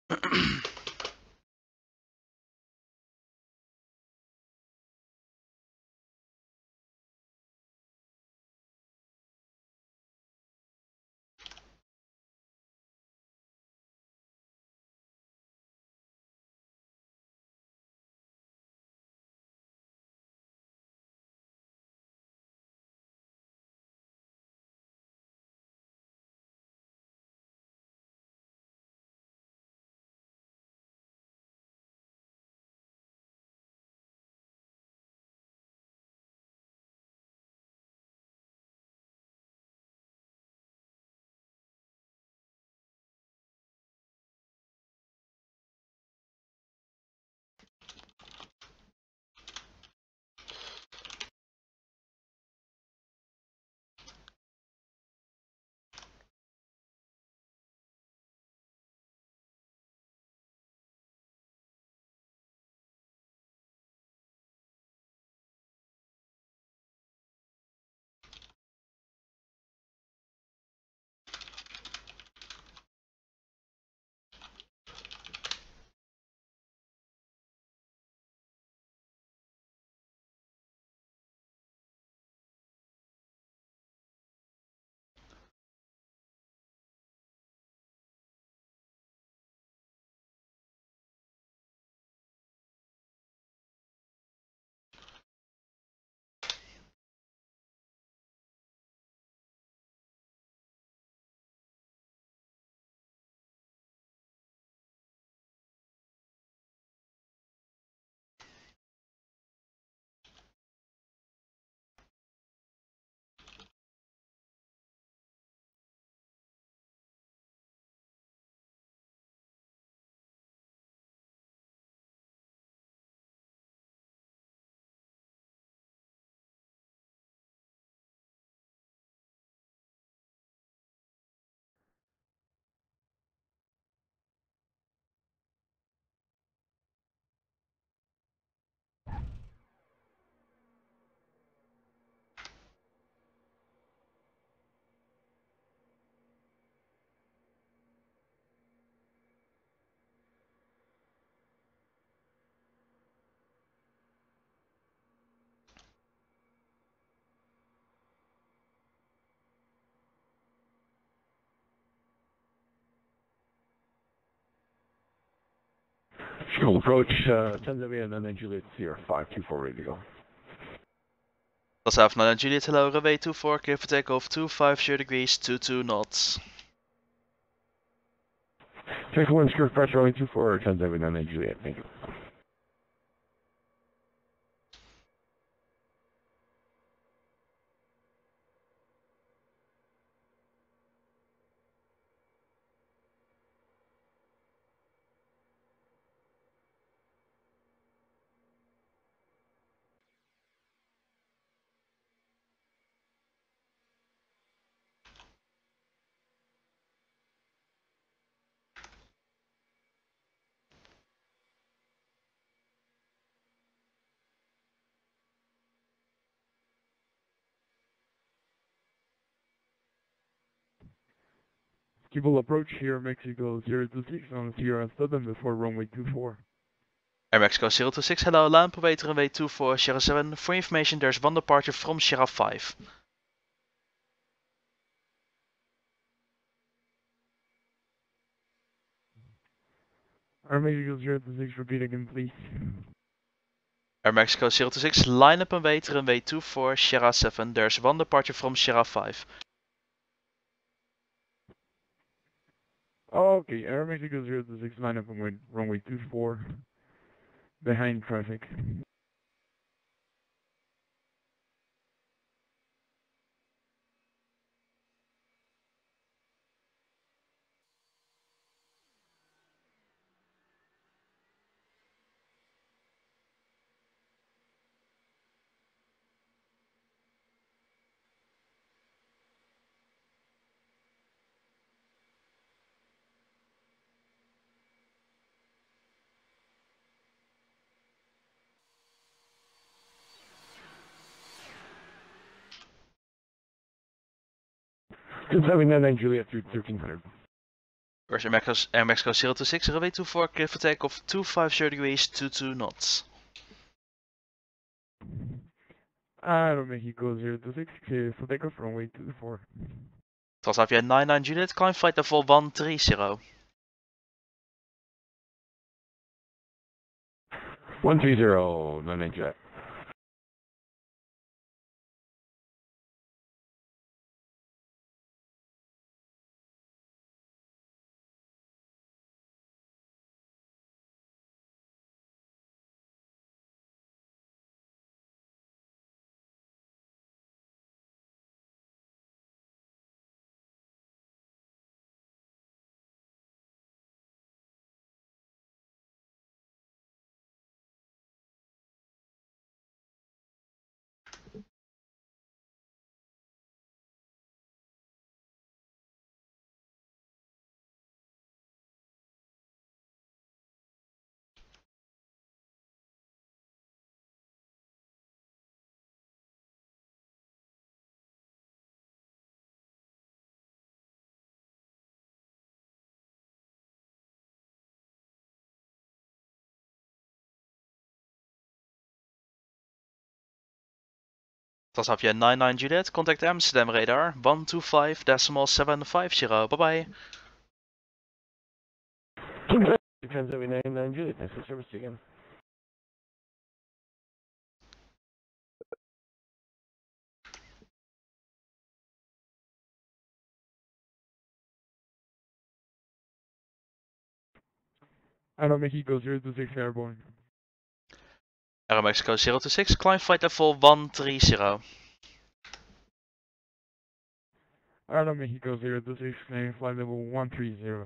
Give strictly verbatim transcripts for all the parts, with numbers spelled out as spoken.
Fuel approach, uh, ten W and then Juliet Sierra five two four ready to go. South nine Juliet, hello, runway two four, clear for takeoff, two five zero degrees, two two knots. Take one, secure pressure, runway two four, ten W and then Juliet, thank you. People approach here, Mexico zero two six on Sierra seven before runway two four. Air Mexico zero two six, hello, land per weight runway two four, Sierra seven. For information, there's one departure from Sierra five. Air Mexico zero two six, repeat again, please. Air Mexico zero two six, line up and wait runway two four, Sierra seven. There's one departure from Sierra five. Okay, Air Mexico zero two six, line up and wait, runway two four, behind traffic. ten W and then Juliet through thirteen hundred. Where's Air Mexico, Air Mexico zero two six, runway two four, clear for takeoff two five zero degrees, two two knots. Aeromexico zero two six, clear for takeoff, runway two four. Transavia nine nine Juliet, climb flight level one three zero. one three zero, nine nine Juliet. Transavia nine nine Juliet, contact Amsterdam radar one two five decimal seven five zero. Bye bye. Defense every nine nine Juliet, thanks for service again. Aeromexico zero two six, airborne. Air Mexico zero two six, climb flight level one three zero. Aeromexico zero two six, clearing flight level one three zero.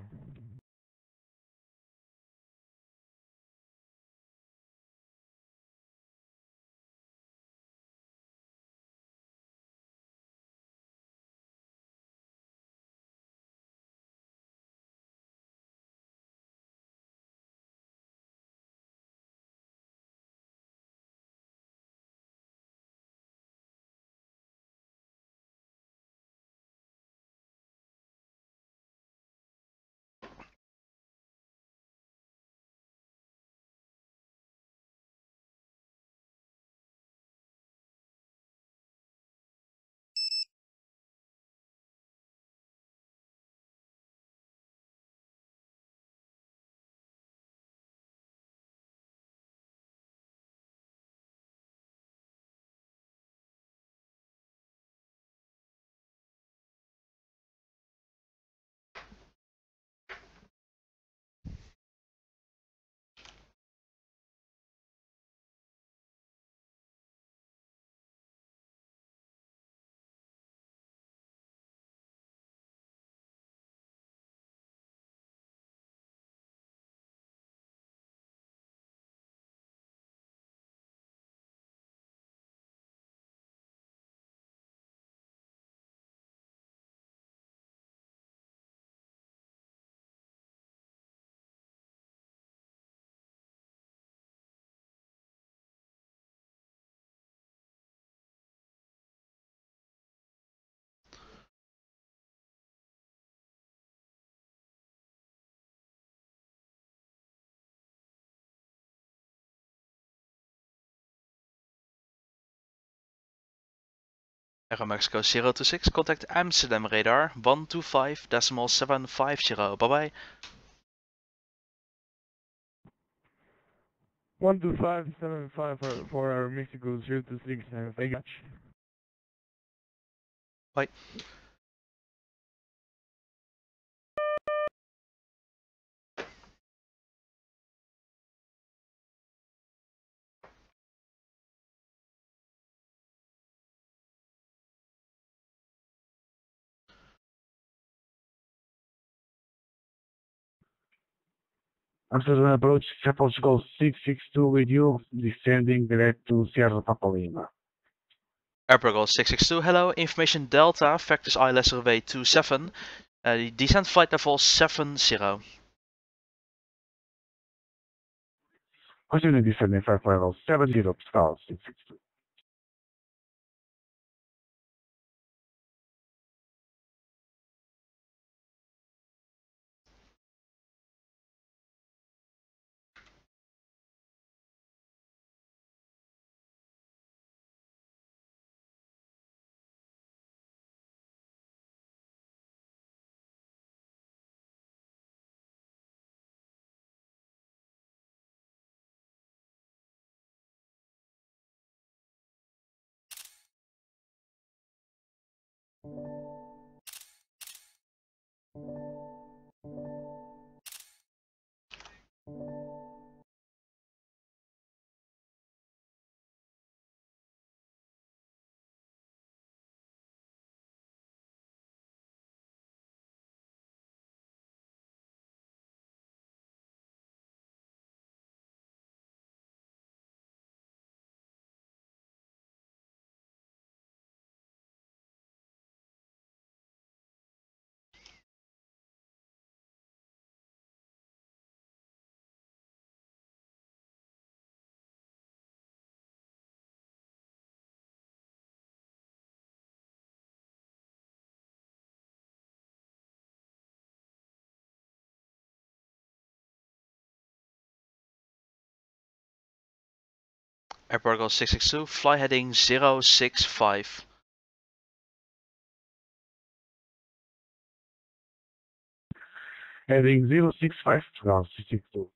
Air Mexico zero two six, contact Amsterdam radar one two five decimal seven five zero. Bye bye. one two five seven five for, for Aeromexico zero two six, uh, thank you much. Bye. Amsterdam approach, Portugal six six two with you, descending direct to Sierra Papa Lima. Air Portugal six six two, hello, information Delta, Vectors I lesser way two seven, uh, descent flight level seven zero. Continue descending flight level seven zero, Pascal six six two. Air Protocol six six two, fly heading zero six five. Heading zero six five, ground six six two.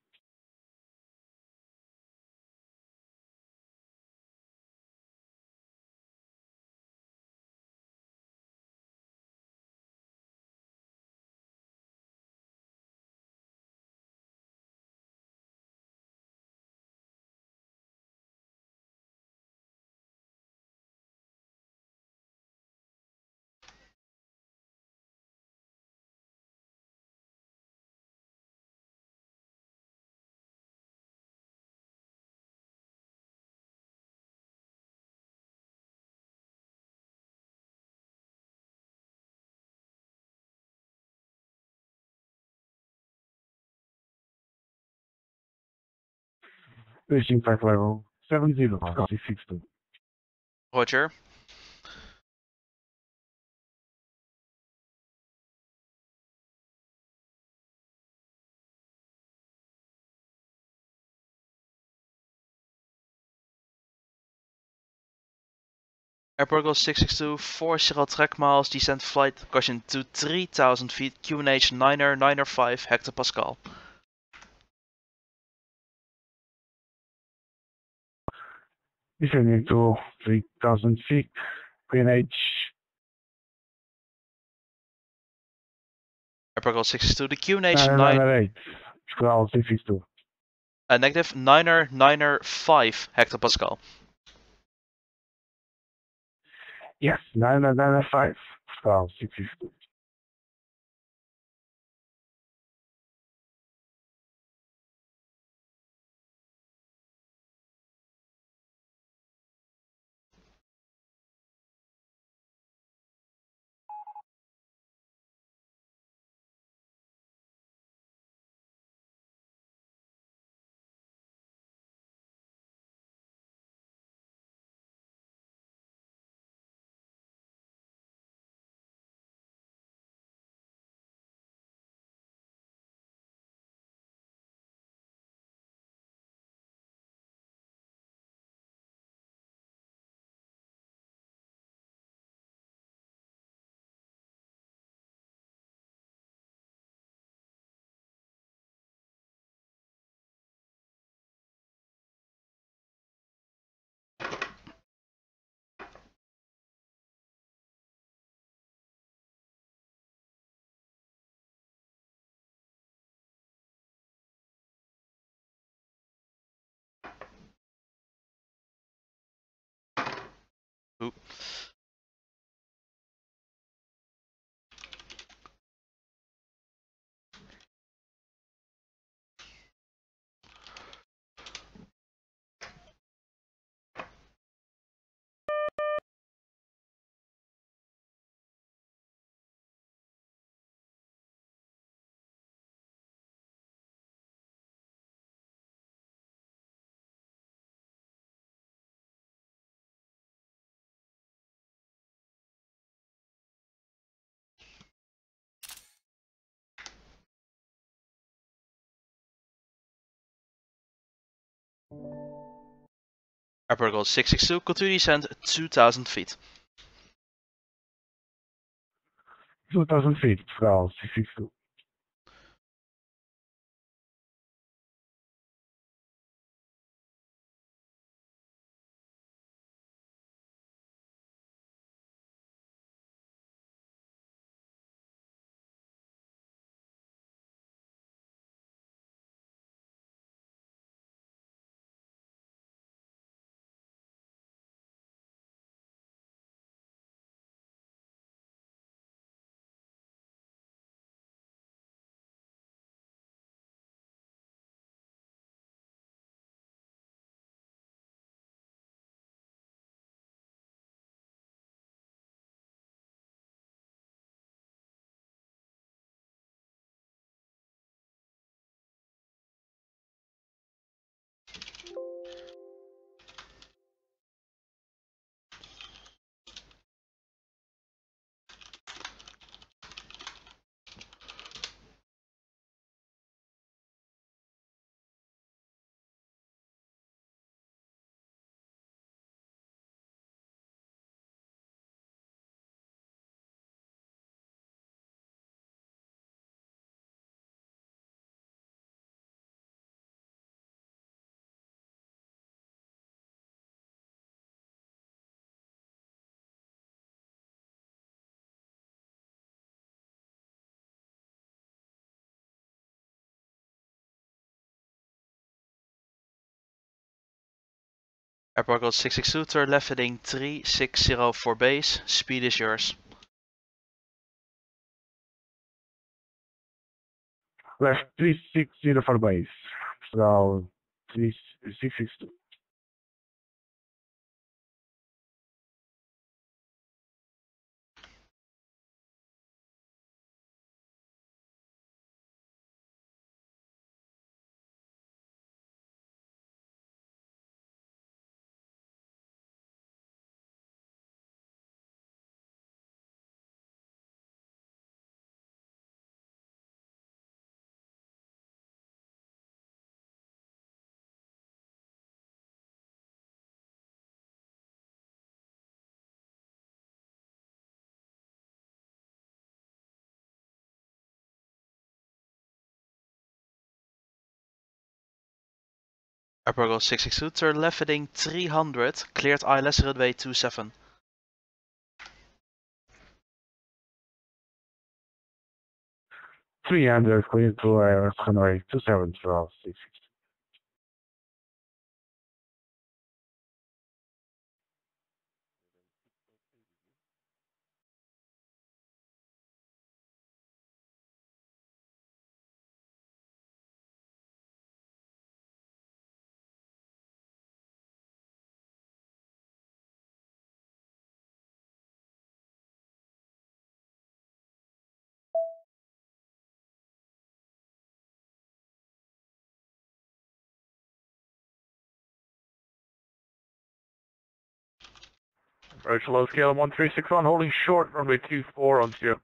Reaching five level seven zero, ground six six two. Roger. Air Protocol six six two, four zero track miles, descent flight caution to three thousand feet, Q N H niner niner five hectopascal. Descending to three thousand feet, Q N H Air Protocol six six two, the Q N H nine nine, nine eight, ground six six two. uh, negative niner niner five hectopascal. Yes, nine nine five, ground six six two. Oop. Air Protocol six six two, continue descent two thousand feet. two thousand feet, ground six six two. Airport Gold six six two, turn left heading three six zero for base, speed is yours. Left three six zero for base. So, three six six two. Airport Gold six six two, turn left heading three hundred, cleared I L S runway two seven. three hundred, clear to air, runway two seven for six six two. Approach low scale one three six one, holding short, runway two four on zero.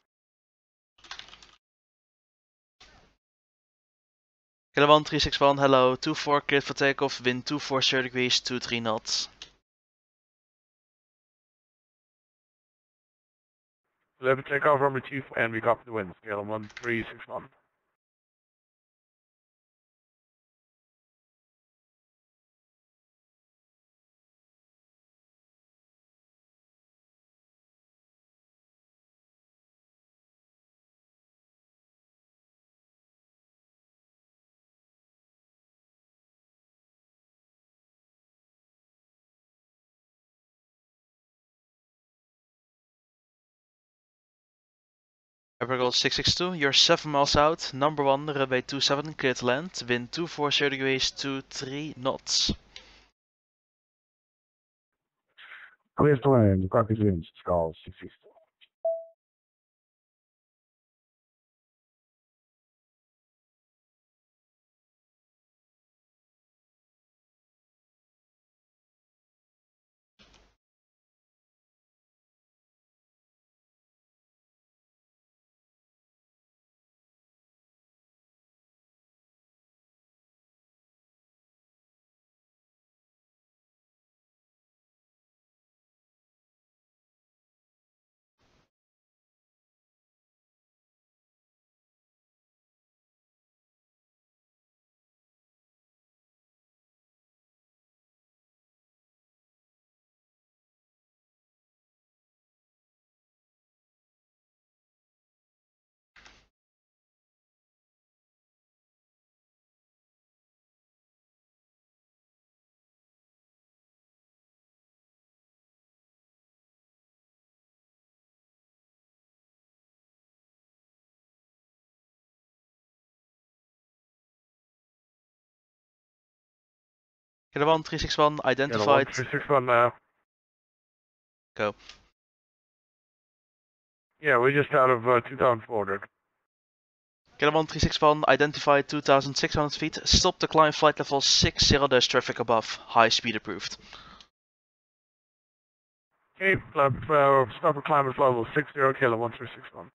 Kilo one three six one, hello, two four cleared for takeoff, wind two four zero degrees, two three knots. eleven takeoff, runway two four, and we copy the wind, scale one three six one. Airport Gold six six two, you're seven miles out, number one, runway two seven, clear to land, wind two four zero degrees, two three knots. Clear to land, copy the wind, scale six six two. Kilo one three six one, Scale one identified, three six one now. go. Yeah, we're just out of uh, two thousand four hundred. Kilo one three six one, identified two thousand six hundred feet, stop the climb flight level six zero, there's traffic above, high speed approved. Okay, uh, uh, stop at climate level six zero, kilo one three six one.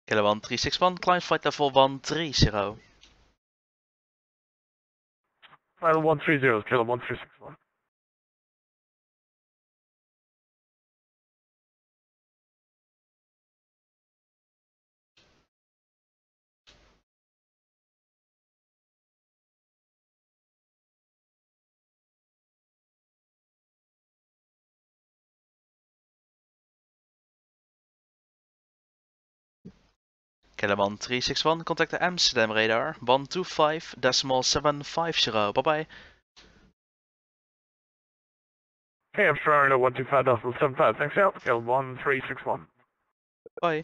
Kilo one three six one, climb flight level one three zero. Final one three zero, Kilo one three six one. Kilo one three six one, contact the Amsterdam radar one two five decimal seven five zero. Bye bye. Hey, I'm Ferrari one two five decimal seven five. Thanks out. Kilo one three six one. Bye.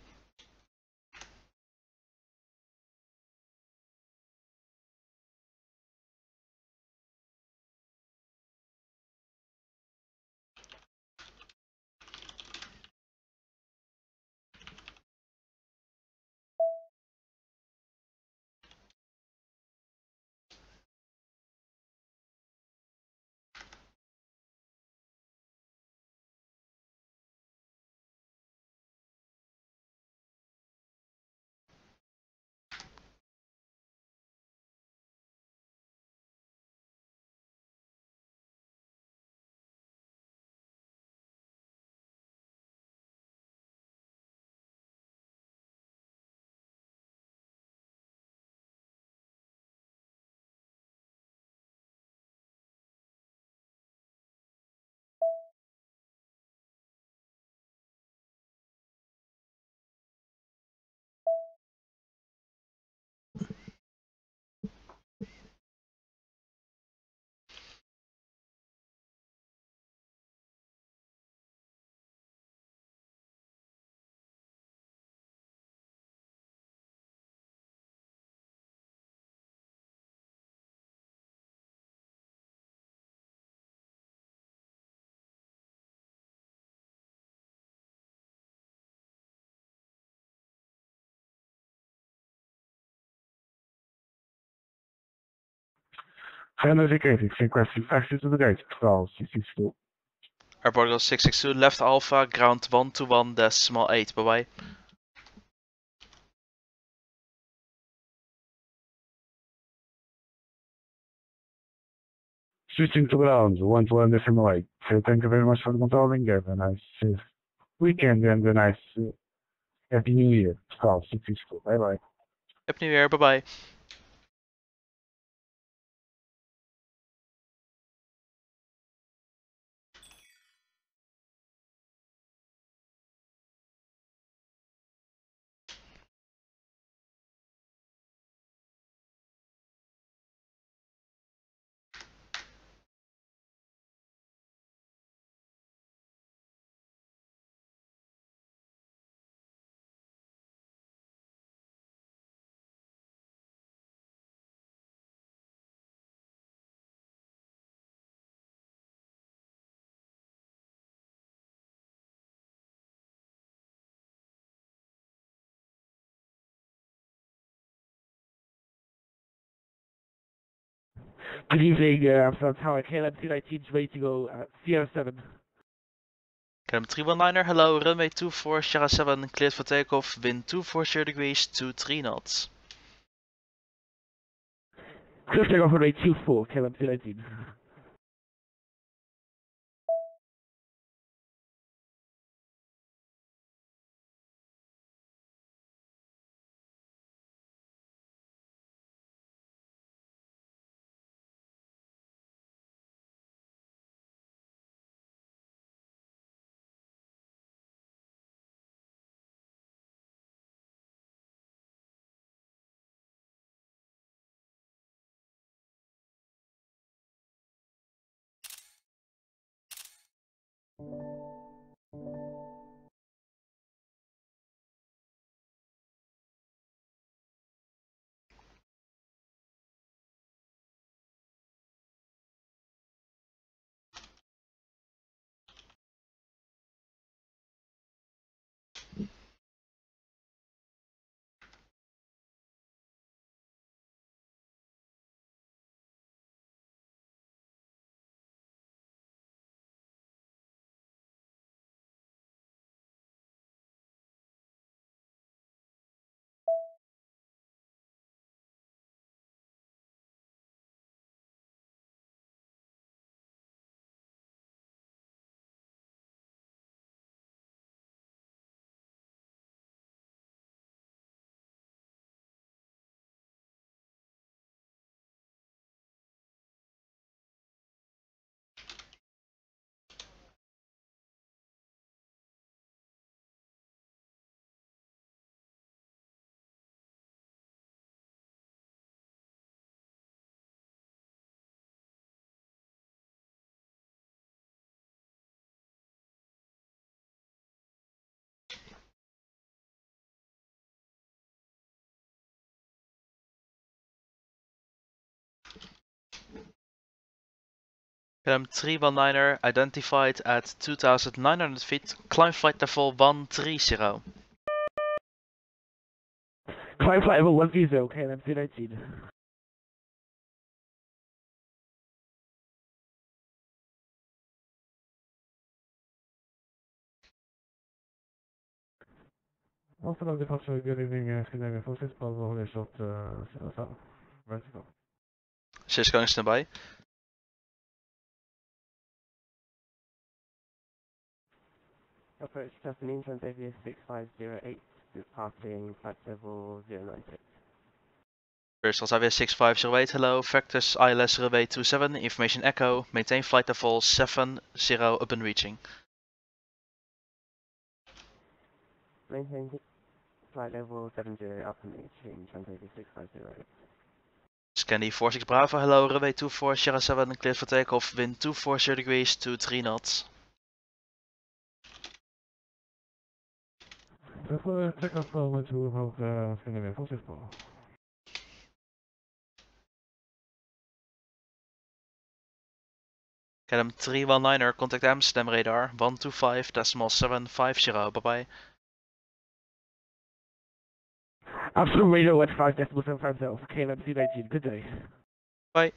Identificated, requesting access to the gate. twelve six six two. Airport Eagle six six two, left Alpha, ground one two one decimal eight. Bye bye. Switching to ground, one to one decimal eight. So thank you very much for controlling. Have a nice uh, weekend and a nice uh, Happy New Year. twelve six six two. Bye bye. Happy New Year. Bye bye. Good evening, uh, I'm from Tower K L M two nineteen, ready to go uh, Sierra seven. K L M three one niner, hello, runway two four, Sierra seven, cleared for takeoff, wind two four zero degrees, two three knots. Clear takeoff runway two four, K L M two nineteen. K L M three one niner identified at two thousand nine hundred feet, climb flight level one three zero. Climb flight level one three zero, K L M three nineteen. Also, of the possible good evening, uh, Scandinavian Forces, possible hold a short, uh, vertical. Six going standby. Approach Japanese on Xavier six five zero eight, departing flight level zero nine six. First, Alsavia six five zero eight, hello, Vectors I L S runway two seven, information echo, maintain flight level seven zero upon reaching. Maintain flight level seven zero up and reaching Xavier six five zero eight. Scandi four six Bravo, hello, runway two four Sierra seven, cleared for takeoff, wind two four zero degrees, two three knots. So for takeoff for one two hold, uh, Scandinavian Forces, ball. K L M three one niner, contact Amsterdam radar, one two five decimal seven five zero, bye bye. Amsterdam radio at five decimal seven five zero, K L M three nineteen, good day. Bye.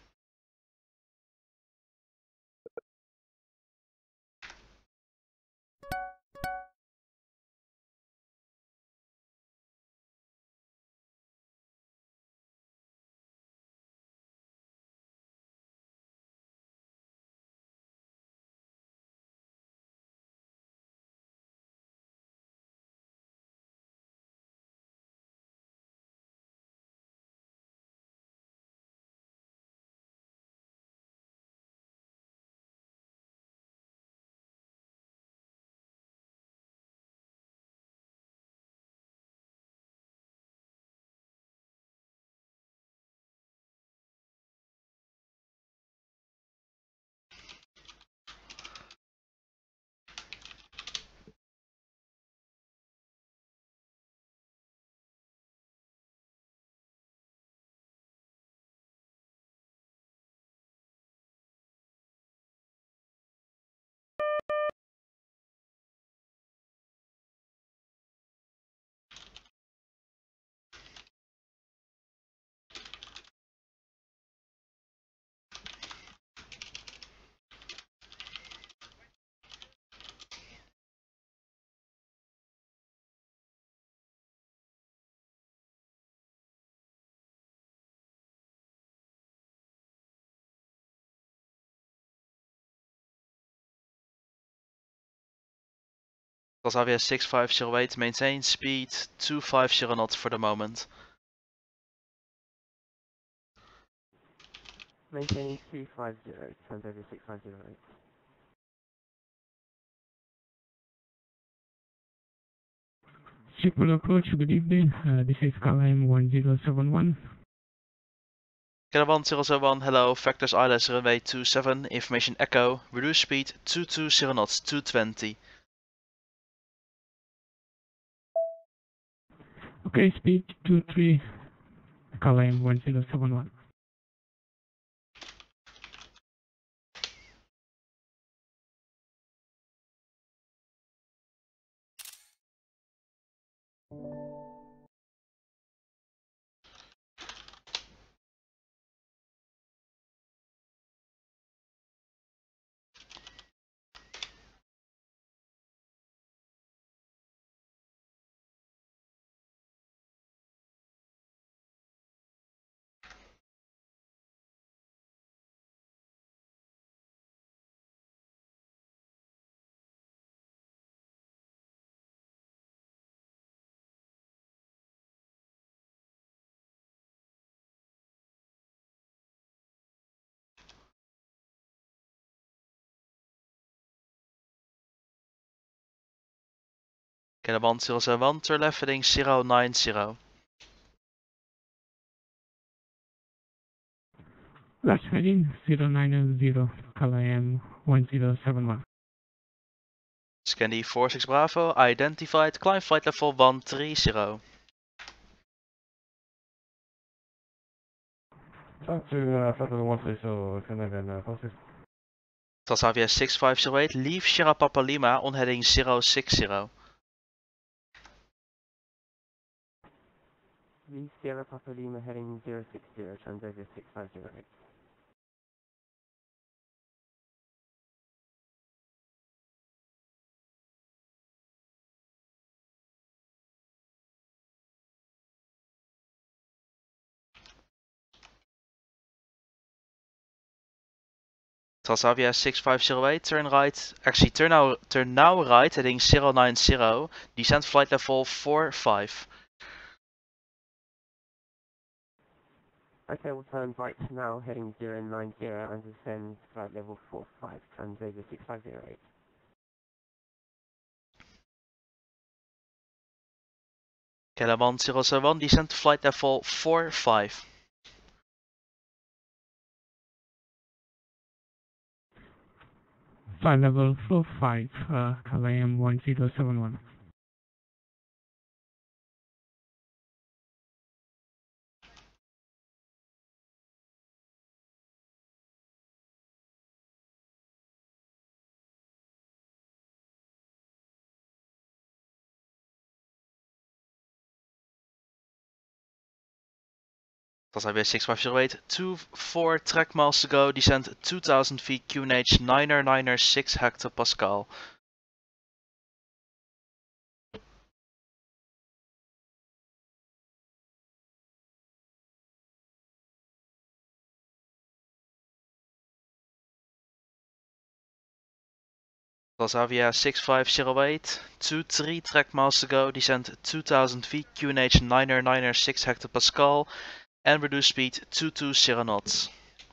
Alsavia six five zero eight, maintain speed two five zero knots for the moment. Maintaining two five zero, Xavier six five zero eight. Shipment approach, good evening, uh, this is K L M one zero seven one. K L M one zero zero one, hello, Vectors I L S runway two seven, information echo, reduce speed two two zero knots, two twenty. Okay, speed two three, K L M one zero seven one. K L M one zero zero one, turn left heading zero nine zero. Last heading zero nine zero, K L M one zero seven one. Scandi four six Bravo, identified, climb flight level one three zero. Talk to uh, Flight level one three zero, Scandinavian uh, Forces. Transavia six five zero eight, leave Sierra Papa Lima on heading zero six zero. Leave Sierra Papa Lima heading zero six zero, Transavia six five zero eight. Transavia six five zero eight, turn right, actually turn now, turn now right heading zero nine zero, descend flight level four five. Okay, we'll turn right now heading zero nine zero and descend flight level four five, Transavia six five zero eight. Caravan zero seven one, descend to flight level four five. Flight level four five, uh, K L M one zero seven one. Transavia six five zero eight, two four track miles to go, descend two thousand feet, Q N H niner niner six hectopascal. Transavia six five zero eight, two three track miles to go, descend two thousand feet, Q N H niner niner six hectopascal, and reduce speed two two zero knots.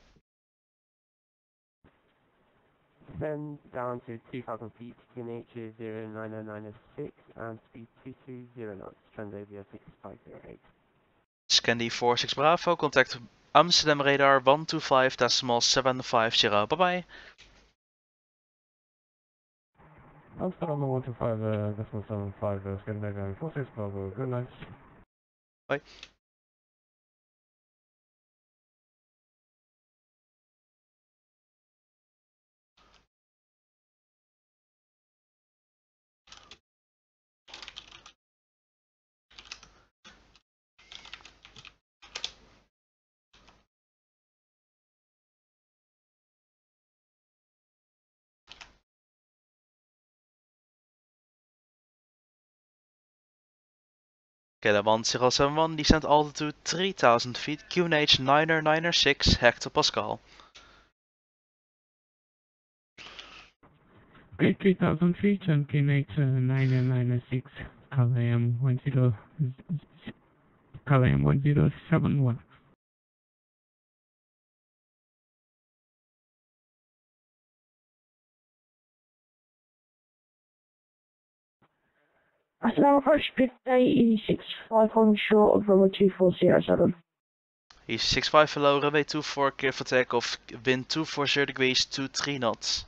Descend down to two thousand feet, Q N H zero nine zero nine six, and speed two two zero knots, Transavia six five zero eight. Scandi four six Bravo, contact Amsterdam radar one two five decimal seven five zero. Bye bye. Amsterdam one two five, uh, decimal seven five, uh, Scandinavian four six Bravo, good night. Bye. Caravan zero seven one, descend altitude three thousand feet, Q N H niner niner six hectopascal. Okay, three thousand feet and Q N H uh, nine nine six, K L M one zero, K L M one zero seven one. Aslan approach fifty-eight, E six five on short of runway two four zero seven. E six five below, runway two four, clear for takeoff, wind two forty degrees, two three knots.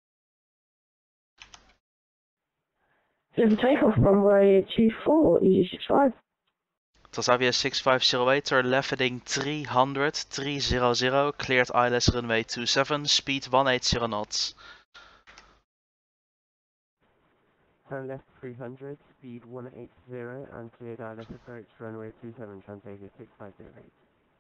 Clear for takeoff runway two four, E six five. Transavia six five zero eight, turn left heading three hundred, three hundred, cleared I L S runway two seven, speed one eighty knots. Turn left three hundred, speed one eighty, and cleared I L S approach runway two seven, Transavia six five zero eight.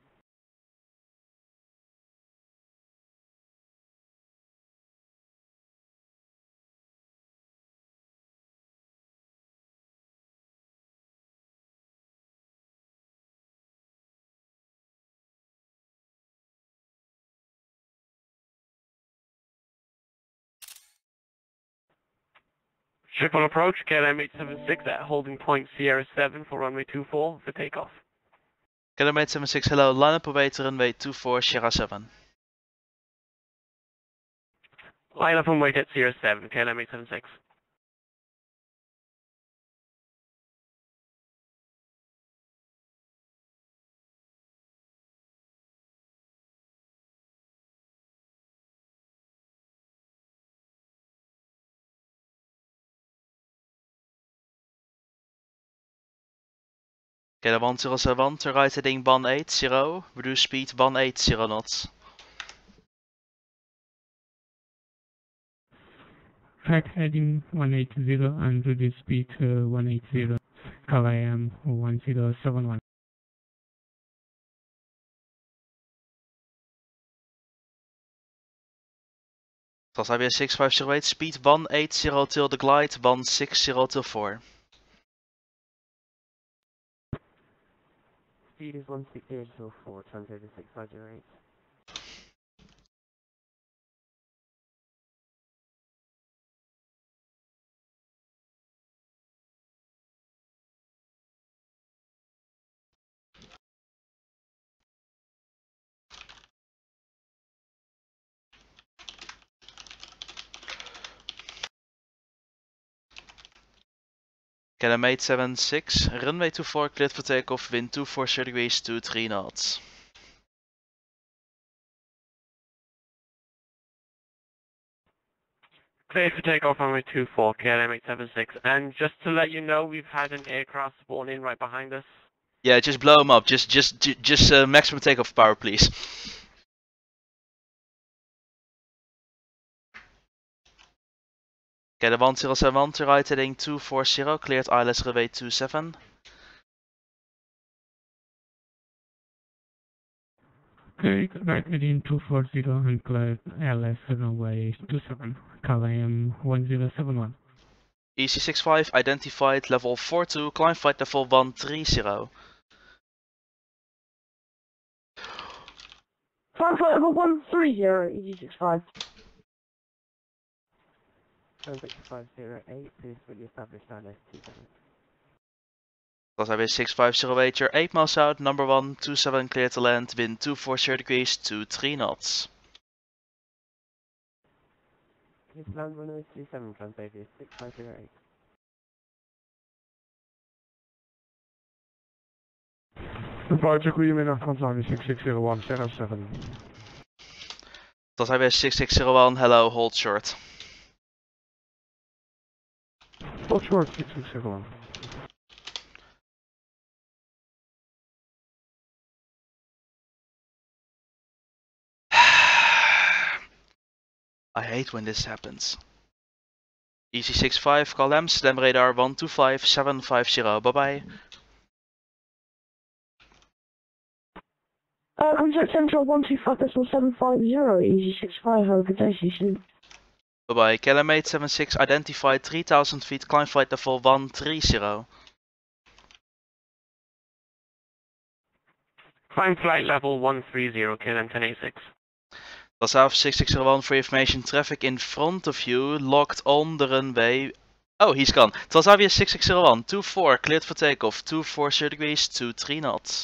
Ship on approach, K L M eight seven six at holding point Sierra seven for runway two four for takeoff. K L M eight seven six, hello, line up away to runway two four, Sierra seven. Line up and wait at Sierra seven, K L M eight seven six. K L M one zero seven one, turn right heading one eight zero, reduce speed one eighty knots. Track heading one eight zero and reduce speed uh, one eight zero. Call I M one zero seven one. Transavia six five zero eight, speed one eight zero till the glide, one six zero till four. Speed is one six zero till four, translator six five zero eight. K L M eight seven six, runway two four, cleared for takeoff, wind two four zero degrees, two three knots. Clear for takeoff runway two four, K L M eight seven six. And just to let you know, we've had an aircraft spawn in right behind us. Yeah, just blow him up. Just, just, ju- just uh, maximum takeoff power, please. Okay, the one zero seven one to right heading two four zero, cleared I L S runway two seven. Okay, right heading two four zero and clear L S runway two seven. Call I M one zero seven one. E C six five identified level four two, climb flight level one three zero. Climb flight level one three zero, E G six five. Translator five zero eight, please fully established I L S two seven. Transavia six five zero eight, you're eight miles out, number one two seven, cleared to land, wind two four zero degrees, two three knots. Please land runway two seven, translator six five zero eight. Departure, goedemiddag, Transavia six six zero one, zero seven. Transavia six six zero one, hello, hold short. Hold short, six six zero one. I hate when this happens. E C six five, call Amsterdam radar one two five seven five zero, bye bye. Uh, contact Central one two five decimal seven five zero, E G six five, have a good day, see you soon. Bye bye, K L M eight seven six identified three thousand feet, climb flight level one three zero. Climb flight level one three zero, K L M ten eighty-six. Transavia six six zero one, for information, traffic in front of you, locked on the runway. Oh, he's gone. Transavia six six zero one, two four, cleared for takeoff, two four zero degrees, two three knots.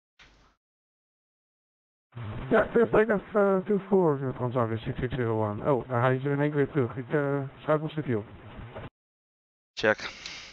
Ja, clear takeoff uh, two four, Transavia six six zero one. Oh, daar hij is er in één keer weer terug. Ik uh, schuif op civiel. Check.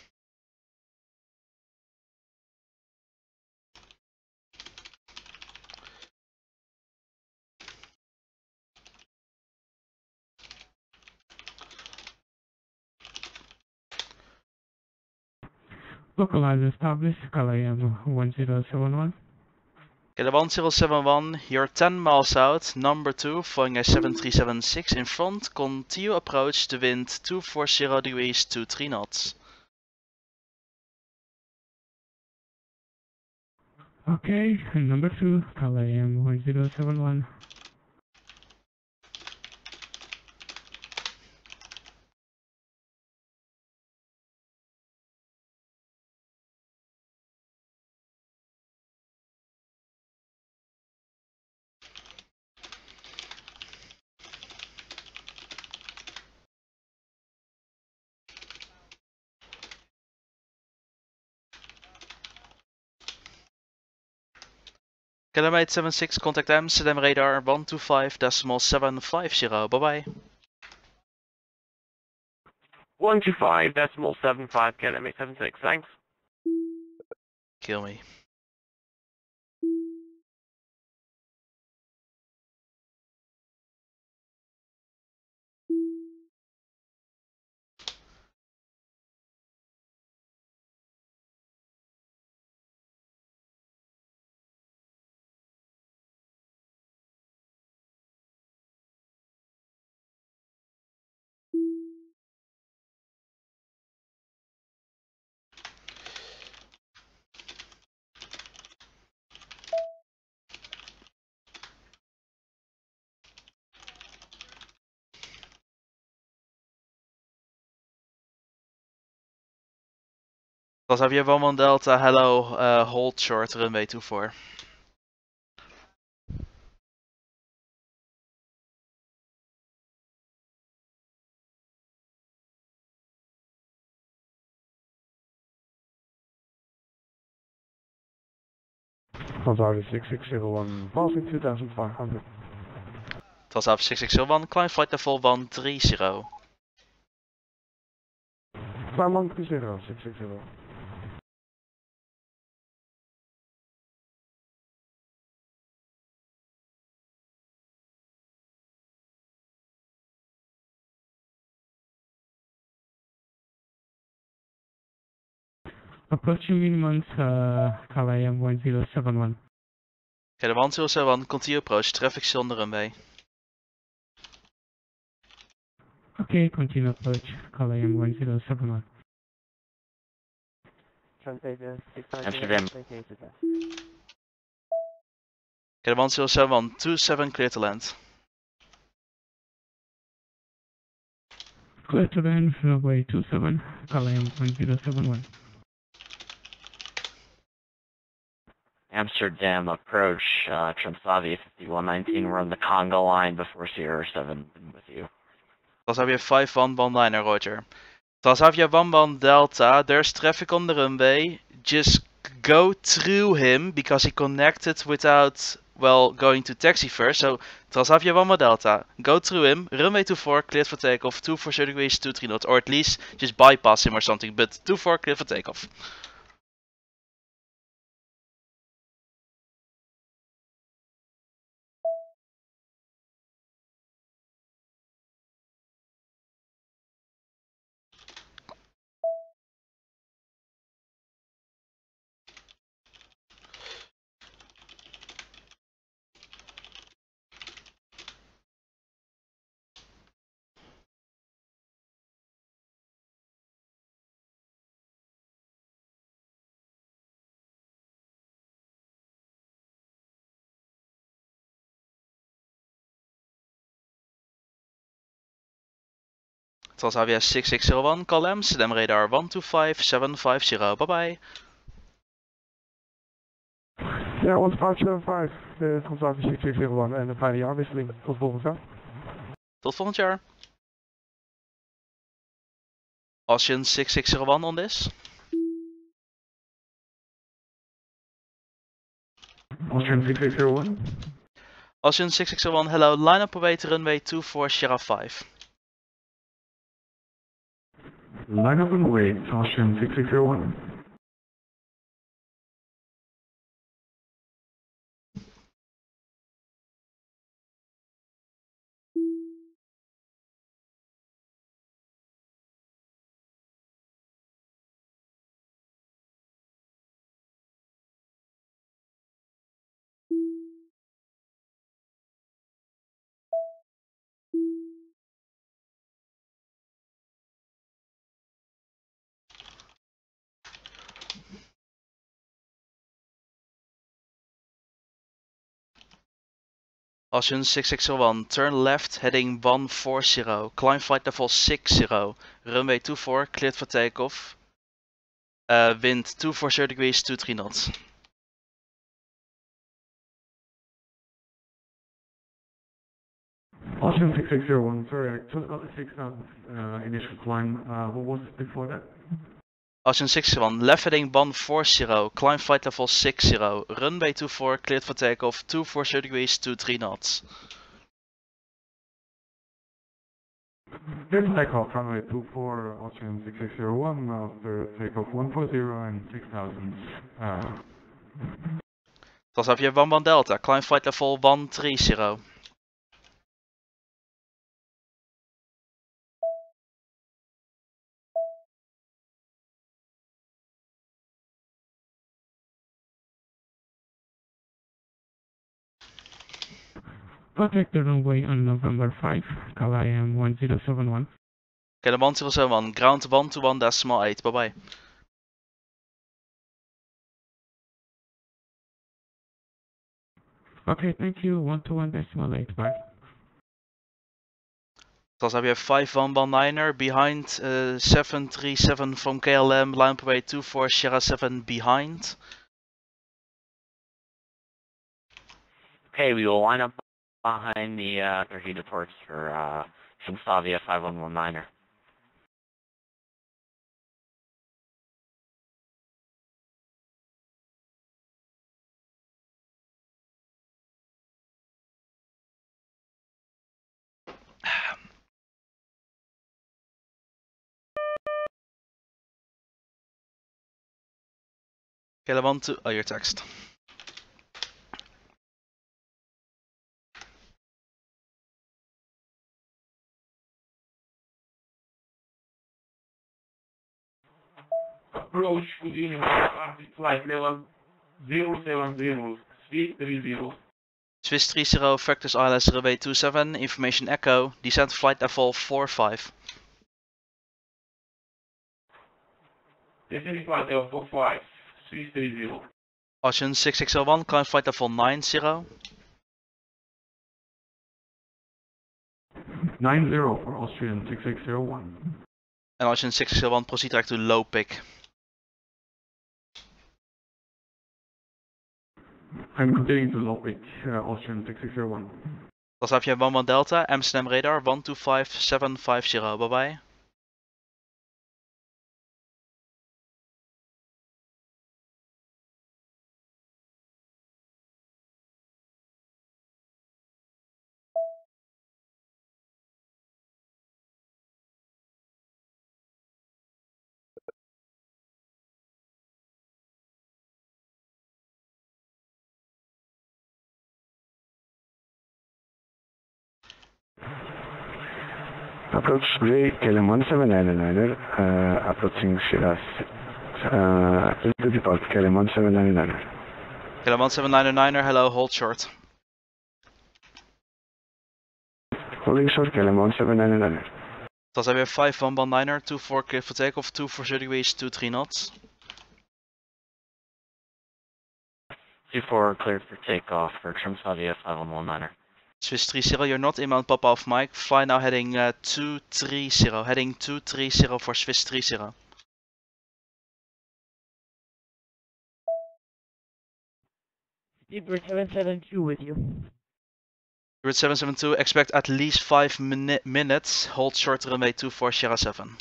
Localizer established. Call I M one zero seven one. Okay, the one zero seven one, you're ten miles out, number two, flying a seven three seven six in front, continue approach, the wind two four zero degrees, two three knots. Okay, number two, call I M one zero seven one. K L M eight seven six, contact Amsterdam radar one two five decimal seven five zero, bye bye. one two five decimal seven five, K L M eight seven six, thanks. Kill me. Transavia one one Delta, hello, uh, hold short, runway two four. Transavia six six zero one, passing two thousand five hundred. Transavia six six zero one, climb flight level one three zero. Climb one three zero, six six zero. Approaching Minimums, uh, K L M one zero seven one. Okay, the one zero seven one, continue approach, traffic still on the runway. Okay, continue approach, K L M one zero seven one. Transavia six five Amsterdam. zero, vacated left. Okay, the one zero seven one, two seven, clear to land. Clear to land, runway two seven, K L M one zero seven one. Amsterdam approach, uh, Transavia fifty-one nineteen, we're on the Congo line before Sierra seven, been with you. Transavia five one one nine, roger. Transavia one one Delta, there's traffic on the runway, just go through him because he connected without, well, going to taxi first. So Transavia one one Delta, go through him, runway two four, cleared for takeoff, two four zero degrees, two three knots, or at least just bypass him or something, but two four, cleared for takeoff. Transavia six six zero one, call Amsterdam radar one two five seven five zero, bye bye. Ja, one five seven five, uh, Transavia six six zero one en een fijne jaarwisseling. Tot volgend jaar. Tot volgend jaar. Ocean six six zero one on this. Ocean six six zero one. Ocean six six zero one, hello, line up away to runway two four Sierra five. Line up and wait, Ocean six six zero one. Ocean six six zero one, turn left heading one four zero, climb flight level six zero, runway two four, cleared for takeoff. Uh, wind two four zero degrees, two three knots. Ocean six six zero one, sorry, I took out the six thousand uh, initial climb. Uh, what was it before that? Ocean six six one, left heading one four zero, climb flight level six zero, runway two four, cleared for takeoff, two four zero degrees, two three knots. There's takeoff runway two four, Ocean six six zero one, after takeoff one four zero and six thousand. Uh, Transavia one one Delta, climb flight level one three zero. Protect the runway on November five, K L M one zero seven one. Okay, the one zero seven one, ground one two one decimal eight, bye bye. Okay, thank you, one two one decimal eight, bye. Transavia five one one niner behind uh, seven three seven from K L M, line away two four Sierra seven behind. Okay, we will line up behind the uh, Torpedo ports for uh, Transavia five one one niner. K L M one two, oh, your text. Approach Houdini, flight level zero seven zero, three three zero. Swiss three zero, Vectors I L S runway two seven, information echo, descent flight level four five. Descending flight level four five, three three zero. Ocean six six zero one, climb flight level nine zero. nine zero for Austrian six six zero one. And Ocean six six zero one, proceed direct to low pick. I'm continuing to low pitch, uh, Austrian six six zero one. Transavia one one Delta, Amsterdam radar one two five seven five zero, bye bye. Approach Grey, K L M one seven nine niner, uh, approaching Sierra uh, to depart, K L M one seven nine niner. K L M one seven nine niner, hello, hold short. Holding short, K L M one seven nine niner. Transavia five one one niner, two four clear for takeoff, two four zero degrees, two three knots. two four cleared for takeoff for Transavia five one one niner. Swiss three zero, you're not inbound, pop off Mike. Fly now heading uh, two three zero, heading two three zero for Swiss three zero. Speedbird seven seven two with you. Route seven seven two, expect at least five mini minutes, hold short runway two four Sierra seven.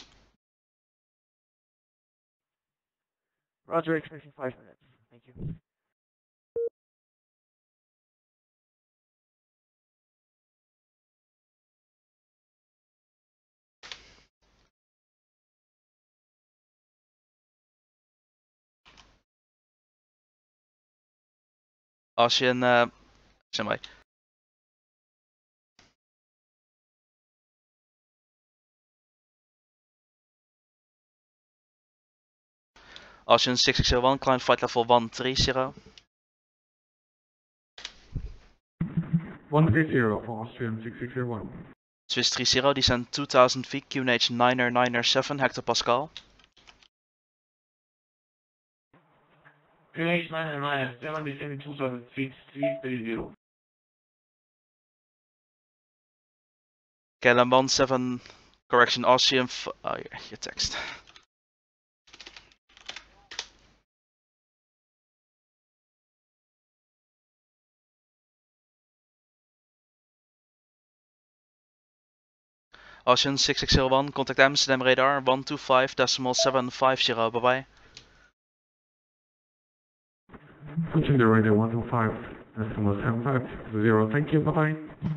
Roger, expecting five minutes. Thank you. Ocean, uh, semi. Ocean six six zero one, climb flight level one three zero. one three zero for Austrian six six zero one. Swiss three zero, descend two thousand feet, Q N H niner niner seven, hectopascal. Q N H nine nine seven, descending two thousand feet, three three zero. K L M one seven, correction, Austrian, f oh, your, your text. Ocean six six zero one, contact Amsterdam radar one two five decimal seven five zero, bye bye. Pushing the radar one two five, decimal seven five zero, thank you, bye bye.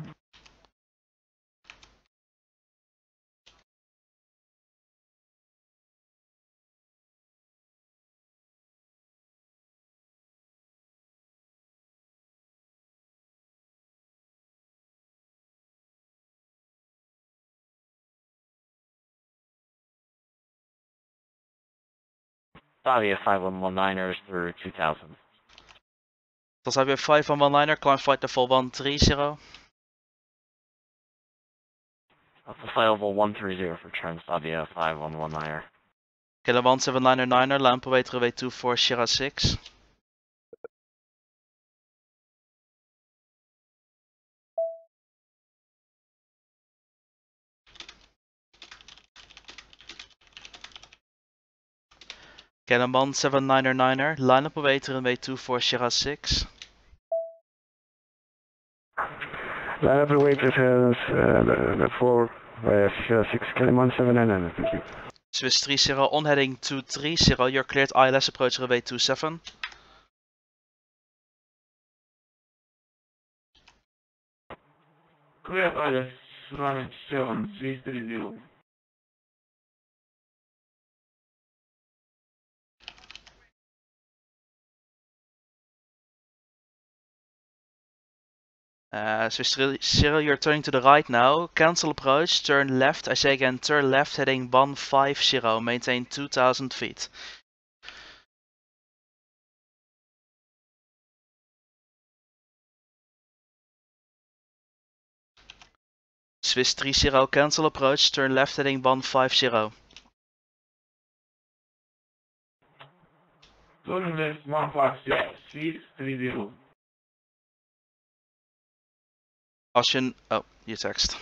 Transavia five one one niners through two thousand. Transavia five one one niner, climb flight level one three zero. That's a flight level one three zero for Transavia five one one niner. K L M one seven niner niner, lamp away runway two four Sierra six. Cannon one seven niner niner, line up away to runway two four Sierra six. Line up away to uh, four uh, Sierra six, Cannon one seven nine niner, thank you. Swiss three zero on heading two three zero, you're cleared I L S approach runway two seven. Clear I L S, runway seven, three three zero. Uh, Swiss three zero, you're turning to the right now. Cancel approach, turn left. I say again, turn left heading one five zero, maintain two thousand feet. Swiss three zero, cancel approach, turn left heading one five zero. Turn left one five zero, three three zero. Auction, oh, you text.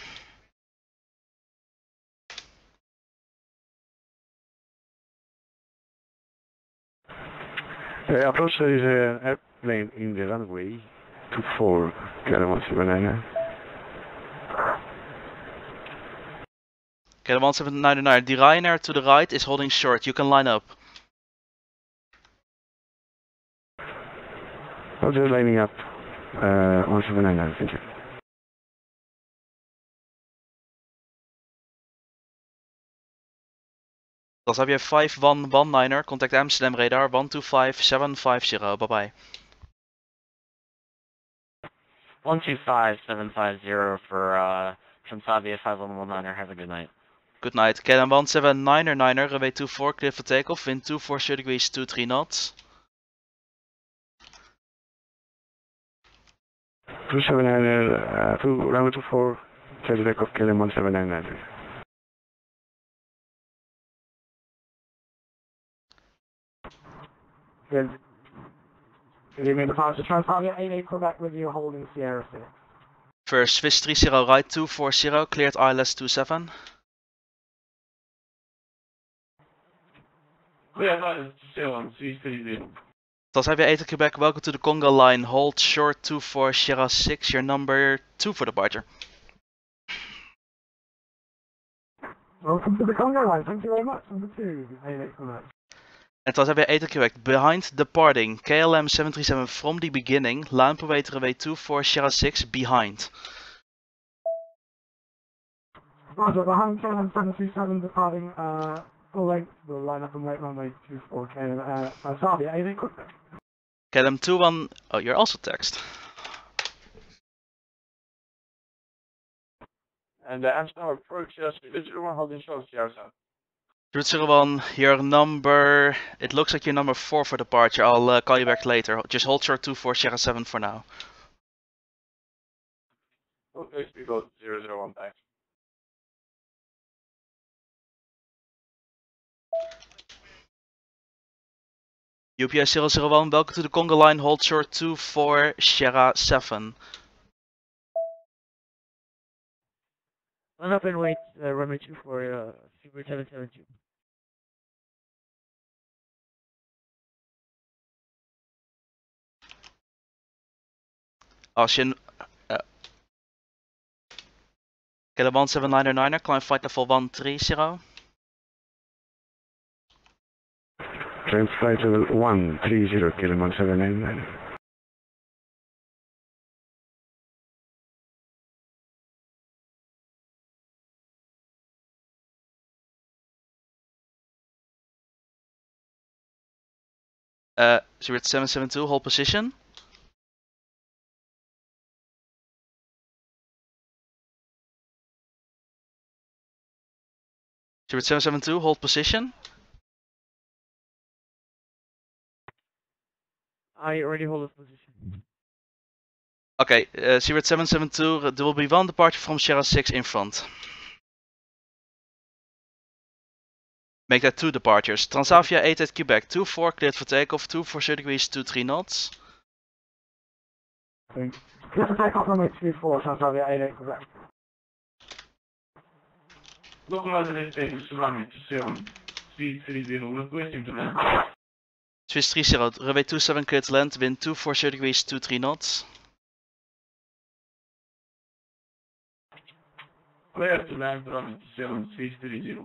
Uh, approach, there is an airplane in the runway two four, Cannon one seven nine nine. Cannon one seven nine nine, the Ryanair to the right is holding short, you can line up. Roger, lining up, uh, one seven nine nine, thank you. Dan heb je five one one niner, contact Amsterdam radar one two five seven five zero, bye bye. one two five seven five zero for uh, Transavia five one one niner. Have a good night. Good night. Cannon one seven niner niner, runway two four, clear for takeoff, wind two four zero degrees, two three knots. two seven nine nine, uh, two, runway two four, clear to takeoff, Cannon one seven nine nine. Good. Good evening, departure Transavia eight eight, Quebec with you, holding Sierra six. First, Swiss three zero right two four zero, cleared I L S two seven. Clear I L S seven, three three zero. Transavia eight Quebec, welcome to the Congo line, hold short two four Sierra six, your number two for departure. Welcome to the Congo line, thank you very much, number two, eight eight Quebec. And Transavia eight Quebec, behind departing, K L M seven three seven from the beginning, line per way to runway two four Sierra six, behind. Roger, behind K L M seven three seven departing, uh, full length, we'll line up and wait runway two four, K L M, uh, Transavia eight eight Quebec. K L M two one, oh, you're also text. And the Amsterdam approach, yes, digital one holding short, Sierra seven. Route zero one, your number, it looks like your number four for departure, I'll uh, call you back later. Just hold short two four Sierra seven for now. Okay, we go zero zero one, thanks. U P S zero zero one, welcome to the Congo line, hold short two four Sierra seven. Line up and wait, uh, runway two four, uh, Super seven seven two. Auction, uh, K L M one seven niner niner, climb flight level one three zero. Climb flight level one three zero, K L M one seven nine nine. Uh, Zurich seven seven two, hold position. Zurich seven seven two, hold position. I already hold this position. Okay, uh, Zurich seven seven two, there will be one departure from Sierra six in front. Make that two departures. Transavia eight at Quebec, two four, cleared for takeoff, two four zero degrees, two three knots. Thanks. Clear for takeoff runway two four, Transavia eight eight Quebec. Local resident is running seven, three three zero, requesting to land. Swiss three zero, runway two seven clear to land, wind two four zero degrees, two three knots. Clear to land, runway two seven, six three zero.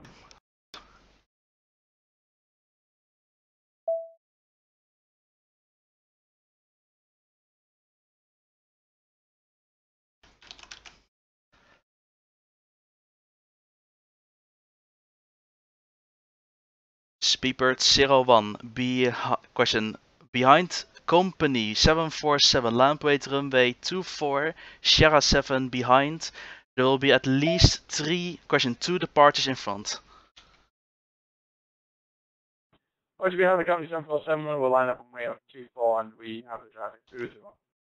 Speedbird zero one, be question behind company seven four seven, land weight runway two four, Sierra seven behind. There will be at least three, question two departures in front. Once we have the company seven four seven, we'll line up on way up two four and we have the traffic through as well.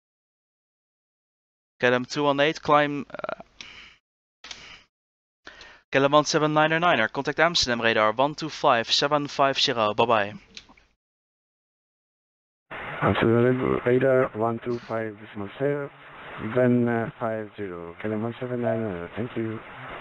K L M two one eight, climb. Uh, K L M one seven nine nine, contact Amsterdam radar one two five seven five zero, bye bye. Amsterdam radar one two five decimal seven, then uh, five zero, K L M one seven nine nine, thank you.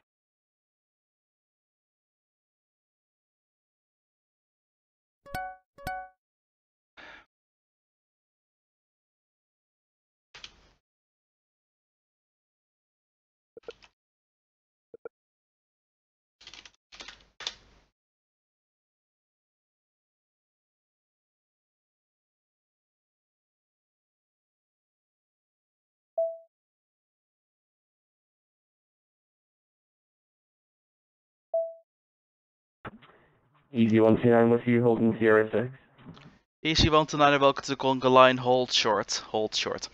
Easy one two nine with you, holding Sierra six. Easy one two nine, welcome to Conga line, hold short, hold short.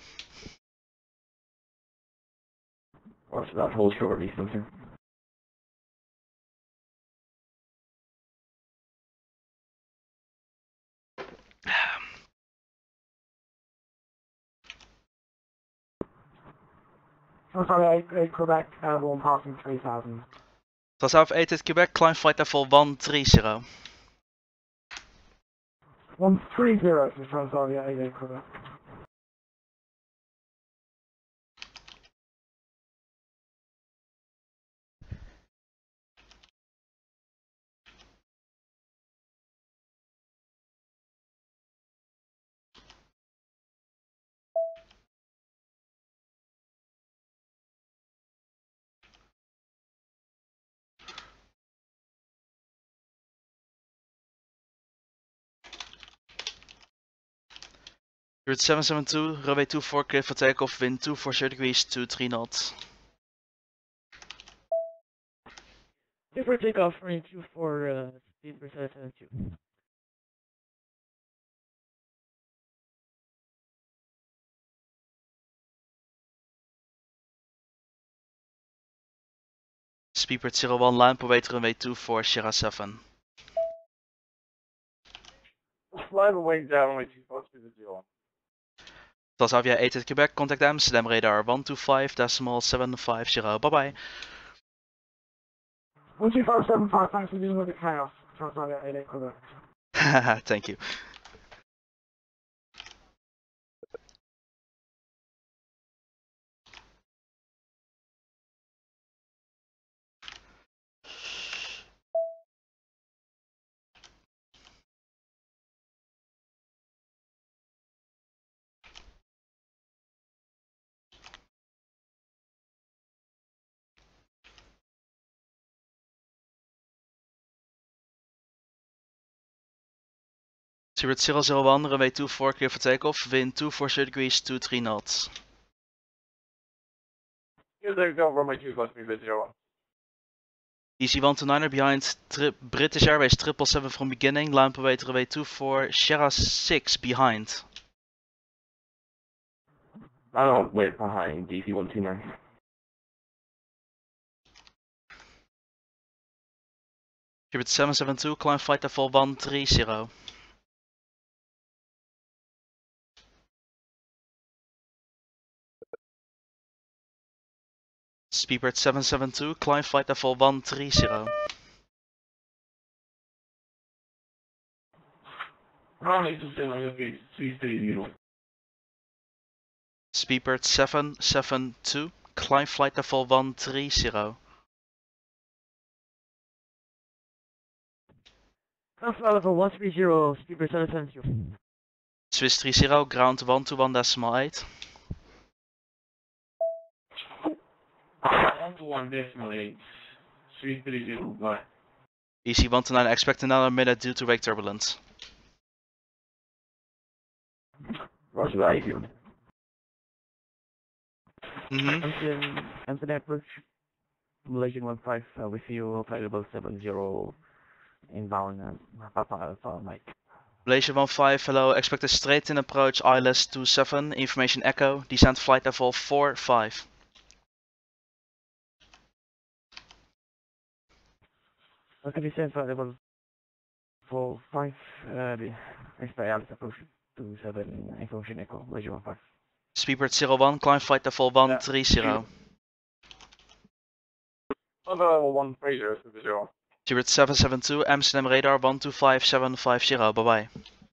What's that hold short, East one two? Oh, sorry, I, I Quebec, uh, one passing three thousand. South eight at Quebec, climb flight level one three zero. one three zero, so sorry, I eight Quebec. Route seven seven two, runway two four clear for takeoff, wind two four zero degrees, two three knots. Clear for takeoff, runway two four, uh, speed for seven seven two. Speedbird zero one, line per weight runway two four, Sierra seven. Line away down runway two four, speed zero one. Transavia eight at Quebec, contact Amsterdam radar one two five decimal seven five zero, bye bye. one two five seven five, thanks for dealing with the chaos. Sorry, I eight Quebec. Thank you. Spirit zero zero one, runway two four clear for takeoff, wind two four zero degrees, two three knots. Here they go, runway two four, speed zero one. Easy one two nine behind tri British Airways triple seven from beginning, line per weight runway two four, Sierra six behind. I don't wait behind D C one two nine. Spirit seven seven two, climb flight level one three zero. Speedbird seven seven two, climb flight level one three zero. Runway two seven, three zero. Speedbird seven seven two, climb flight level one three zero. Alpha level one three zero, speed seven seven zero. Swiss three zero, ground one two one decimal eight. one to one decimal eight. three three zero, go ahead. E C one to nine, expect another minute due to wake turbulence. Roger that, eighty one. Mm-hmm. Hampton, Hampton approach. Malaysian one five, uh, with you, flight level seven zero, inbound, and Papa Alpha Mike. Malaysia one five, hello, expect a straight in approach, I L S two seven, information echo, descent flight level four five. Okay, descent flight level four five, uh, the expect I L S approach two seven, information echo, Malaysia one five. Speedbird zero one, climb flight level one three zero. Level one three zero, super zero. Speedbird seven seven two, Amsterdam radar one two five seven five zero, bye bye.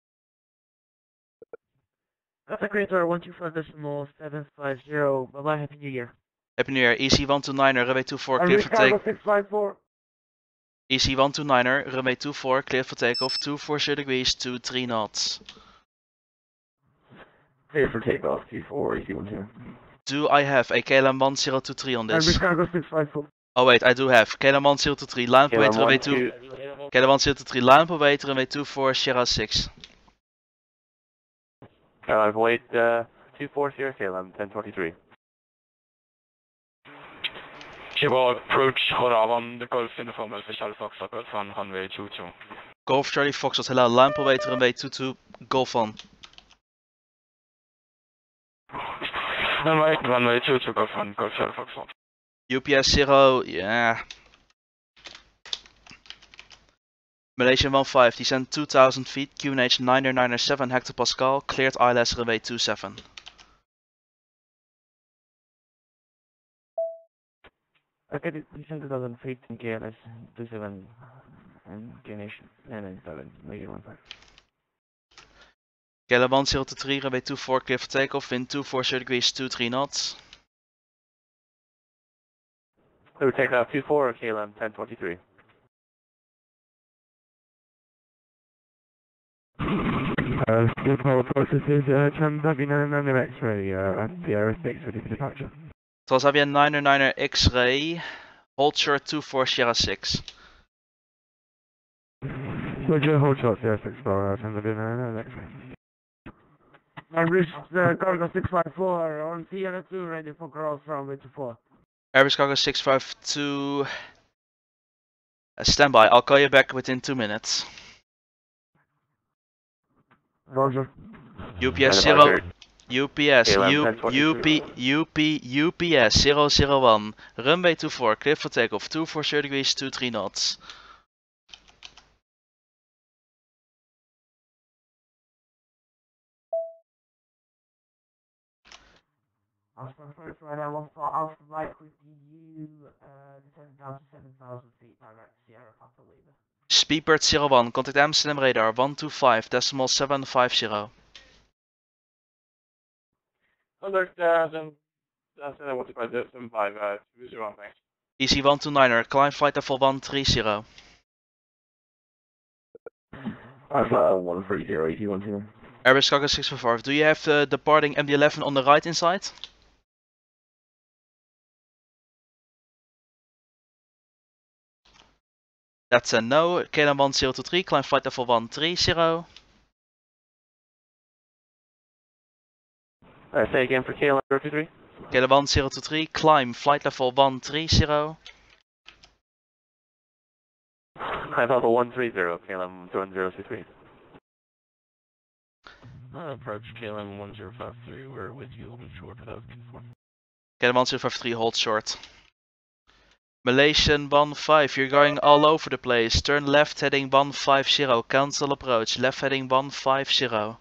Delta Creator one two five decimal seven five zero, bye bye, Happy New Year. Happy New Year, E C one two niner, runway two four, clear for take. six five four. E C one two niner, runway two four, cleared for takeoff, two four zero degrees, two three knots. Clear for takeoff, two four, E C one two. Do I have a K L M one zero two three on And this? Chicago six five four. Oh wait, I do have K L M one zero two three, line up await runway two. K L M one zero two three, line up await runway two four, Sierra six. K L M wait, uh, two four zero, K L M ten twenty-three. Schiphol approach, Horavan, the Golf in the form of Charlie Foxtrot van runway two two. Golf Charlie Foxtrot, hello, line up await runway two two, Golf on. Runway, runway two two, Golf on, Golf Charlie Foxtrot. U P S zero, yeah. Malaysian one five, descend two thousand feet, Q N H nine nine seven hectopascal, cleared I L S runway two seven. Okay, descend two thousand feet in K L S two seven and K N H nine nine seven, Malaysian one five. K L M one zero two three, runway two four, clear for takeoff, wind two four zero degrees, two three knots. We would take off two four, K L M ten twenty-three. Uh, Steel Power processes, uh, Transavia nine nine X-ray, uh, and Sierra six ready for departure. Transavia nine nine X-ray, hold short two four Sierra six. Roger, hold short, Sierra six for uh, Transavia nine nine X-ray. I reached uh, cargo six five four on Sierra two, ready for cross from way two four. Airbus Cargo six five two, uh, standby, I'll call you back within two minutes. Roger. U P S zero, U P S, U, UP, UP, U P S zero zero one, runway two four, clear for takeoff, two four zero degrees, two three knots. Alpha first right, I want for Alpha Mike with you, uh, descend down to seven thousand feet, direct Sierra Papa Lima. Speedbird zero one, contact Amsterdam radar one two five decimal seven five zero. Understand, that's uh, what about the seven five, uh, zero one, thanks. E C one two niner, climb flight level one three zero. Alpha one three zero, E C one two. Airbus Cargo six five four, do you have the departing M D eleven on the right inside? That's a no. K L M one zero two three, climb flight level one three zero. Alright, say again for K L M zero two three. K L M one zero two three, climb flight level one three zero. Climb level one three zero, K L M one zero two three. Uh, approach K L M one zero five three, we're with you, hold short of two four. K L M one zero five three, hold short. Malaysian one five, you're going all over the place. Turn left heading one five zero, cancel approach. Left heading one five zero.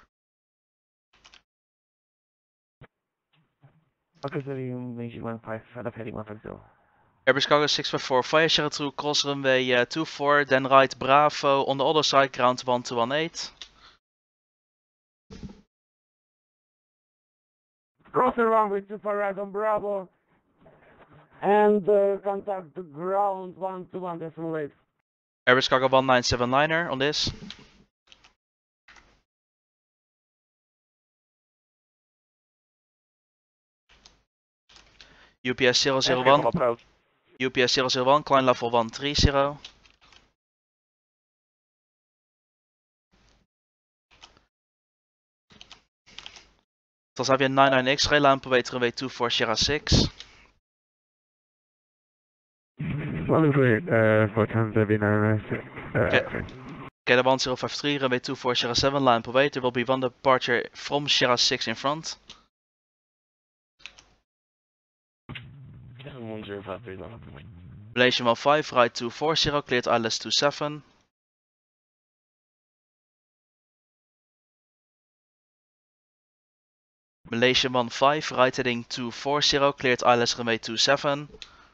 Okay, so you Malaysian one five, left heading one five zero. Airbus Cargo six five four, fire share through cross runway uh, two four, then right Bravo, on the other side ground one two one eight. Cross the runway two four right on Bravo. And uh, contact the ground one two one decimal eight. Airbus Cargo one nine seven liner on this. U P S zero zero one. approach. U P S zero zero one, climb level one three zero. Transavia nine nine X-ray, line per way to runway two four Sierra six. Well, great, uh, for Transavia nine nine six. Okay. Okay, the one zero five three, runway two four Sierra seven, line per way. There will be one departure from Sierra six in front. one zero five three, line up and wait. Malaysian one five, right two four zero, cleared I L S two seven. Malaysian one five, right heading two four zero, cleared I L S runway two seven.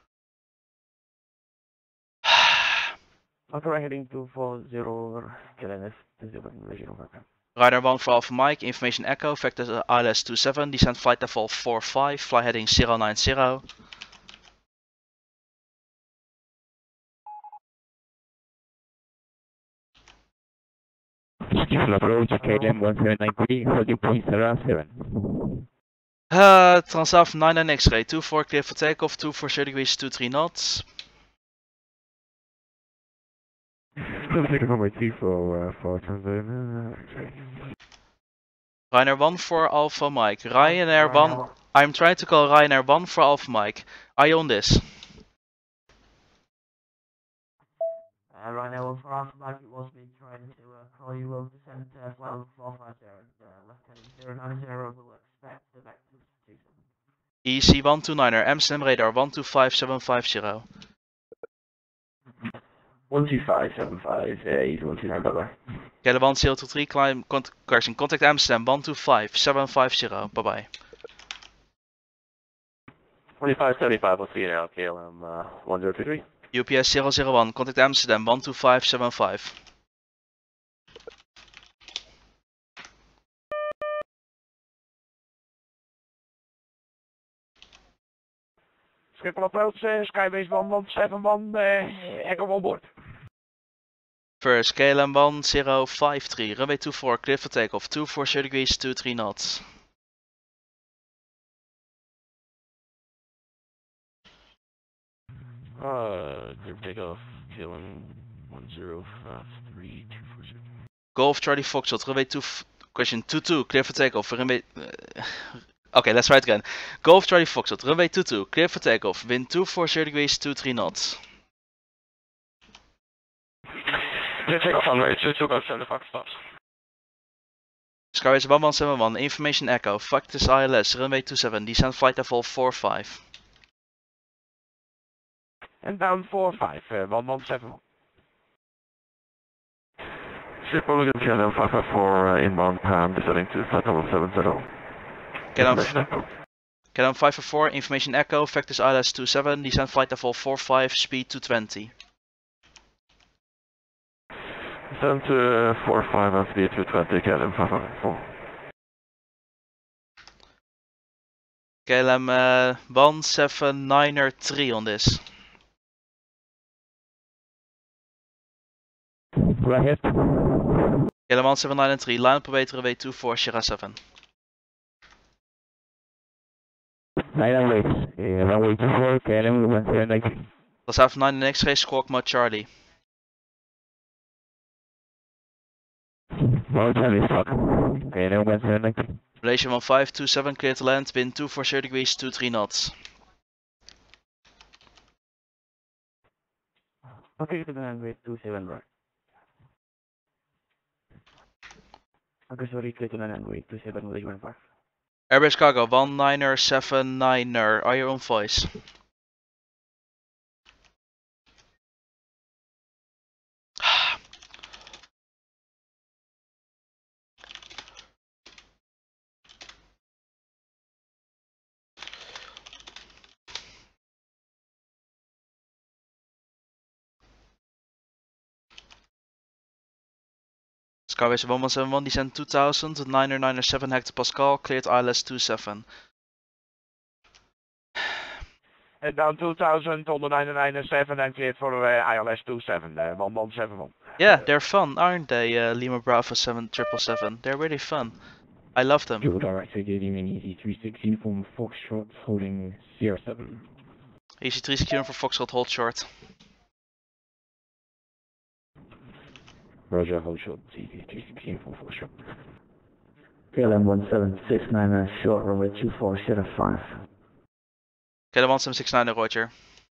After heading two four zero, K L M two seven, Malaysian over. Rider one for Alpha Mike, information echo, vector I L S two seven, descent flight level four five, fly heading zero nine zero. Full approach, K L M one seven nine three, holding point zero seven. Uh, Transav nine nine X-ray, two four clear for takeoff, two four zero degrees, two three knots. Still taking runway two for, uh, for Transavia. Ryanair one for Alpha Mike. Ryanair one. I'm trying to call Ryanair one for Alpha Mike. Are you on this? Uh, Ryanair one for Alpha Mike, it was me trying to uh, call you over the center as well, four five zero, uh, left heading zero nine zero, we'll expect the back to station. E C one two niner, Amsterdam radar one two five seven five zero. one two five seven five, uh, easy one two nine, bye bye. Okay, the one zero two three, climb, con correction, contact Amsterdam one two five seven five zero, bye bye. twenty-five seventy-five, we'll see you now, K L M uh, one zero two three. U P S zero zero one, contact Amsterdam one two five seven five. Schiphol approach, uh, Skybase one one seven one, uh, Echo on board. First, K L M one zero five three, runway two four, clear for takeoff, two four zero degrees, two three knots. Uh, clear for takeoff, K L M one zero five three, two four zero. Golf Charlie Foxtrot, runway two, question two two, clear for takeoff, runway... Uh, okay, let's try it again. Golf Charlie Foxtrot, runway two two, clear for takeoff, wind two four zero degrees, two three knots. Clear takeoff runway two two, go seven five stops. Skywise one one seven one, information echo, Factus I L S, runway two seven, descent flight level four five. And down four five, uh, one one seven. Schiphol looking K L M five five four, uh, inbound, um, descending to flight level seven zero. K L M five four four, information echo, Factus I L S two seven, descent flight level four five, speed two twenty. Descend to uh, four five and speed two twenty, K L M five five four. K L M uh, one seven niner three on this. Go ahead. K L M one seven niner three, line per way to runway two four Sierra seven. Nine and wait. Uh, runway two four, K L M one seven nine three. Let's have nine in X-ray, squawk mode Charlie. One Charlie stock. K L M one seven nine three. Malaysia one five two seven, clear to land, wind two four zero degrees, two three knots. Okay, to the land with two seven right. Okay, sorry, clear to the land with two seven, Malaysia one five. Airbus Cargo one niner seven niner, are you on voice? Skywise one one seven one, descent two thousand, niner niner seven hectopascal, cleared I L S two seven. And down two thousand on the nine nine seven and cleared for uh, I L S two seven, uh, one one seven one. Yeah, they're fun, aren't they? Uh, Lima Bravo seven triple seven. They're really fun. I love them. Good director getting an easy three six uniform Foxtrot holding Sierra seven. Easy three securing for Foxtrot, hold short. Roger, hold short, easy three six uniform Foxtrot. K L M one seven six nine uh, short runway two four Sierra five. K L M one seven six nine, Roger.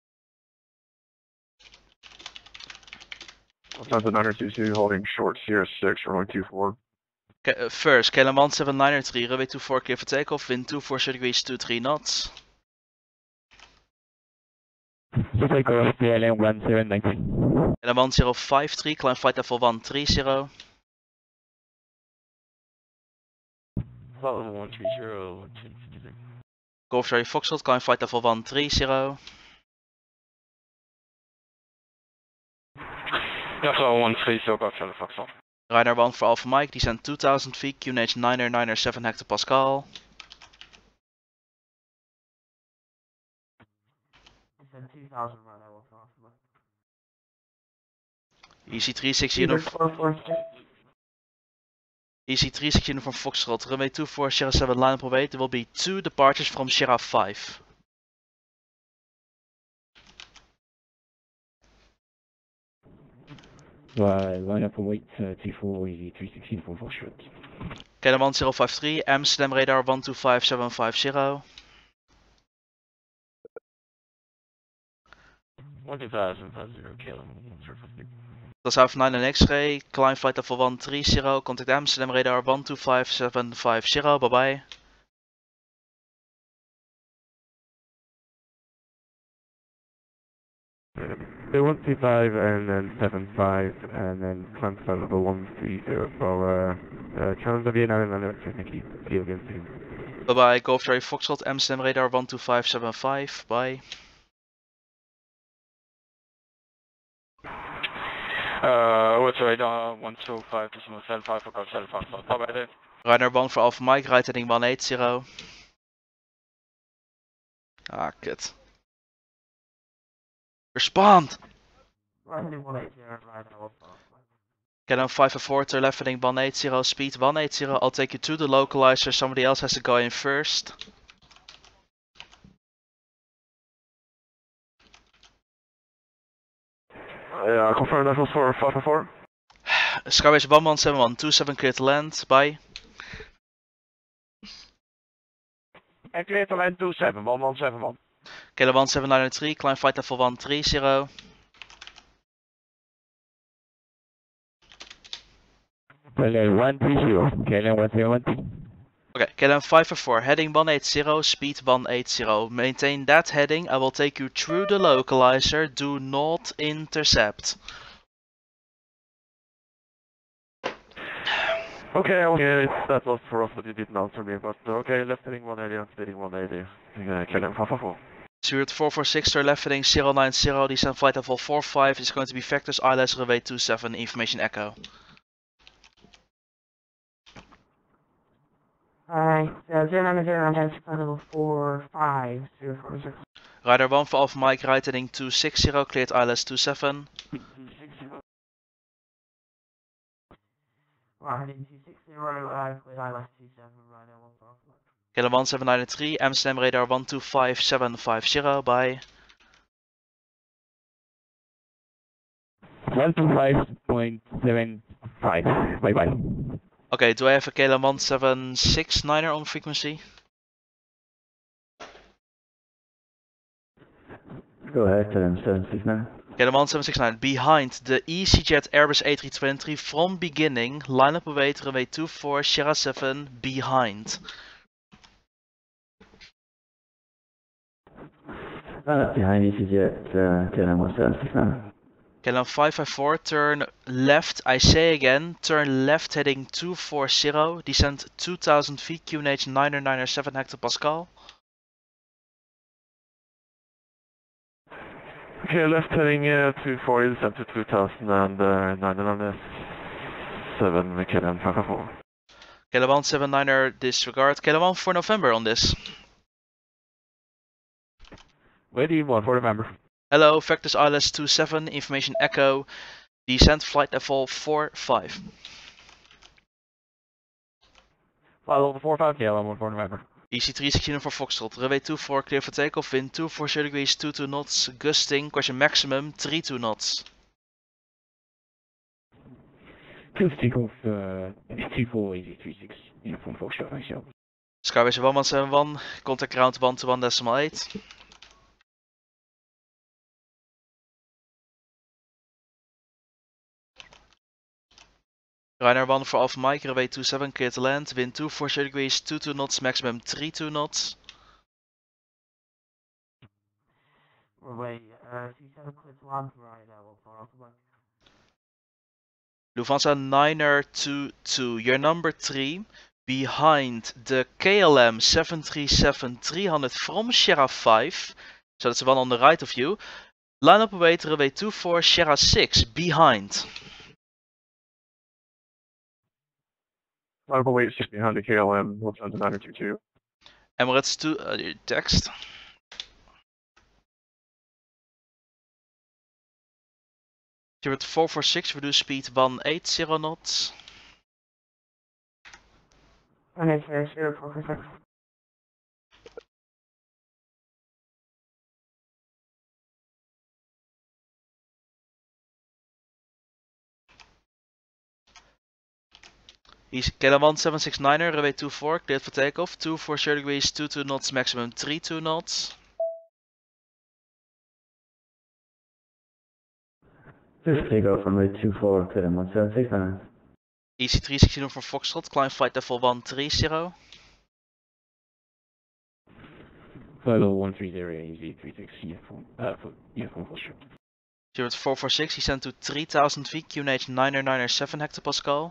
Sounds nine two two holding short Sierra six, runway two four. Okay, uh, first, K L M one seven nine three, runway two four clear for takeoff, wind two four degrees two three knots. So takeoff K L M one seven nine three. K L M one zero five three, climb flight level one three zero. one three zero. Golf Charlie Foxtrot, climb flight level one three zero. Yeah, so one three zero, Golf Charlie Foxtrot. Ryder one for Alpha Mike, descend two thousand feet, Q N H niner niner seven hectopascal. Descend two thousand right now, one for Alpha Mike. E C three six uniform. E C three six uniform Foxtrot, runway two four Sierra seven line up away. There will be two departures from Sierra five. Uh, line up and wait, uh, T four easy three six uniform Foxtrot. K L M one zero five three, Amsterdam radar one two five seven five zero. one two five seven five zero, K L M one zero five three. That's Alpha nine and X-ray, climb flight level one three zero, contact Amsterdam radar one two five seven five zero, bye bye. The one two five and then seven five and then climb flight level one three zero for uh, uh, Challenger Vienna and then thank you. See you again soon. Bye bye, Golf Charlie Foxtrot, Amsterdam radar one two five seven five, bye. Uh, what's the radar? one two five seven five for Golf Charlie Foxtrot. Bye bye there. Ryder one for Alpha Mike, right heading one eight zero. Ah, kut. Respond! Right heading one eight zero, right now, one for Alpha Mike. K L M five four, turn left heading one eight zero, speed one eight zero. I'll take you to the localizer, somebody else has to go in first. Yeah, confirm that was for five four. Skyway one one seven one, two seven clear to land, bye. And clear to land two seven, one one seven one. K L M one seven nine three, climb flight level one three zero. K L M one three zero, K L M one zero one three. Okay, K L M five four, heading one eight zero, speed one eight zero. Maintain that heading, I will take you through the localizer, do not intercept. Okay, okay, that was for us, but you didn't answer me, but okay, left heading one eighty and speeding one eighty. Uh, K L M five four. Stuart four four six, turn left heading zero nine zero, descend flight level four five, is going to be Vectors I L S runway two seven, information echo. Alright, uh, zero nine zero has flight level four five, zero four six. Rider one for Alpha Mike, right heading two six zero, cleared I L S two seven. Right heading two six zero, uh, with I L S two seven, right now, one for Alpha Mike. K L M one seven nine three, Amsterdam radar one two five seven five zero, bye. one two five point seven five, bye bye. Okay, do I have a K L M one seven six niner on frequency? Go ahead, K L M seven six nine. K L M one seven six nine, behind the EasyJet Airbus A three twenty from beginning, line up away to runway two four, Sierra seven, behind. Uh, behind EasyJet, uh, K L M one seven six nine. K L M five five four, turn left, I say again, turn left heading two four zero, descend two thousand feet, Q N H niner niner seven hectopascal. Okay, left heading uh, two four, descent to two thousand and uh, nine nine seven, K L M five four. K L M one seven niner disregard, K L M one for November on this. Ready, one for November. Hello, Vectors I L S two seven, information Echo, descent flight level four five. Follow four five, K L M one for November. E C three sixteen for Foxtrot, runway two four clear for takeoff, wind two four zero degrees, two two knots, gusting, question maximum three two knots. Clear for takeoff, uh, two four easy three six, uniform Foxtrot, nice job. Skyway one one seven one, contact ground one to one decimal eight. Ryanair one for Alpha Mike, runway two seven, clear to land, wind two four zero degrees, two two knots, maximum three two knots. Runway uh, two seven clear to land, Ryanair one for Alpha Mike. Lufthansa niner two two, you're number three, behind the K L M seven three seven three hundred from Sierra five, so that's the one on the right of you. Line up away to runway two four, Sierra six, behind. Line up away just behind the K L M, Lufthansa niner two two. Emirates two, uh, text. Spirit four four six, reduce speed one eight zero knots. one eight zero zero four four six. He's K L M one seven six niner, runway two four, cleared for takeoff, two four zero degrees, two two knots, maximum three two knots. Clear for takeoff, runway two four, clear one seven six nine. E C three sixteen for Foxtrot, climb flight level one three zero. Follow one three zero, easy three six, uniform, uh, for uniform Foxtrot. Spirit four four six, he sent to three thousand feet, Q N H niner niner seven hectopascal.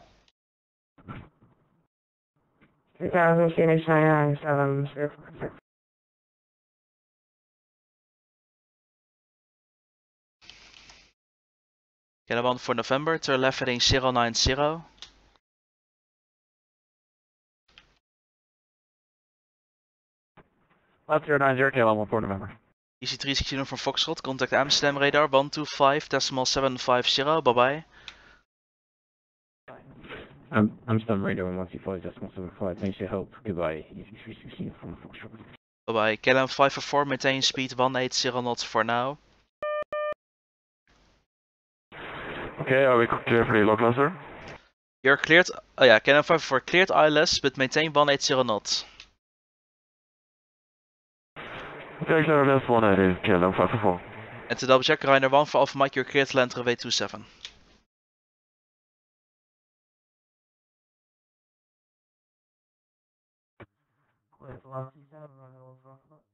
three thousand, Q N H nine nine seven, zero four six. K L M one for November, turn left heading zero nine zero. Left zero nine zero, K L M one for November. E C three sixteen for Foxtrot, contact Amsterdam radar one two five decimal seven five zero, bye bye. Um, Amsterdam radar one two five decimal seven five, thanks for your help, goodbye, E C three sixteen from Foxtrot. Bye bye. K L M five four four, maintain speed one eight zero knots for now. Okay, are we clear for the log cluster? You're cleared. Oh yeah, K L M five four four cleared I L S, but maintain one eight zero knots. Okay, clear left one eighty, K L M five four four. And to double check, Ryanair one for Alpha Mike, you're cleared to land runway two seven. Clear to land two seven, Ryanair one for Alpha Mike.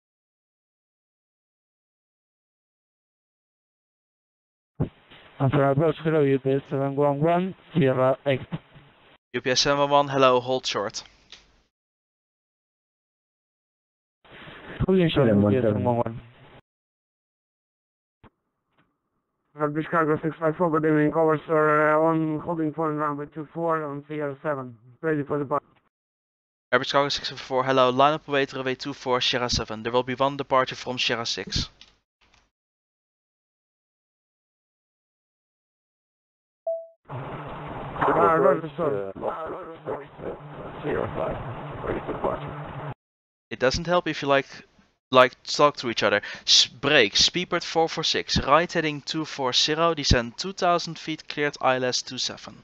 Answer approach, hello U P S seven one one, Sierra eight. U P S seven one, hello, hold short. Holding short, U P S seven one one. British Cargo six five four, good evening, covers are uh, on holding point runway two four on Sierra seven, ready for the bar. Airbus Cargo six five four, hello, line up away to runway two four, Sierra seven. There will be one departure from Sierra six. It doesn't help if you like like talk to each other. S brake, Speedbird four four six, right heading two four zero, descend two thousand feet, cleared I L S two seven.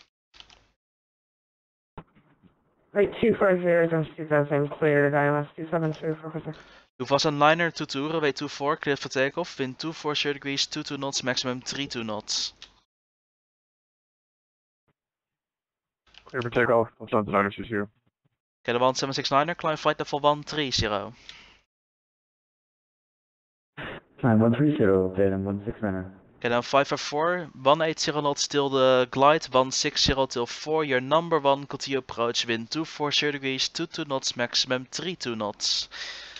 Right, two four zero, times two thousand, cleared I L S two seven, zero four four six. Lufthansa niner two two, runway two four, cleared for takeoff, wind two four zero degrees, two two knots, maximum three two knots. Clear for takeoff, Lufthansa niner two two. K L M one seven six niner, climb flight level one three zero. nine one three zero, K L M one six niner. K L M five five four, one eight zero knots till the glide, one six zero till four, your number one, continue approach, wind two four zero degrees, two two knots, maximum three two knots.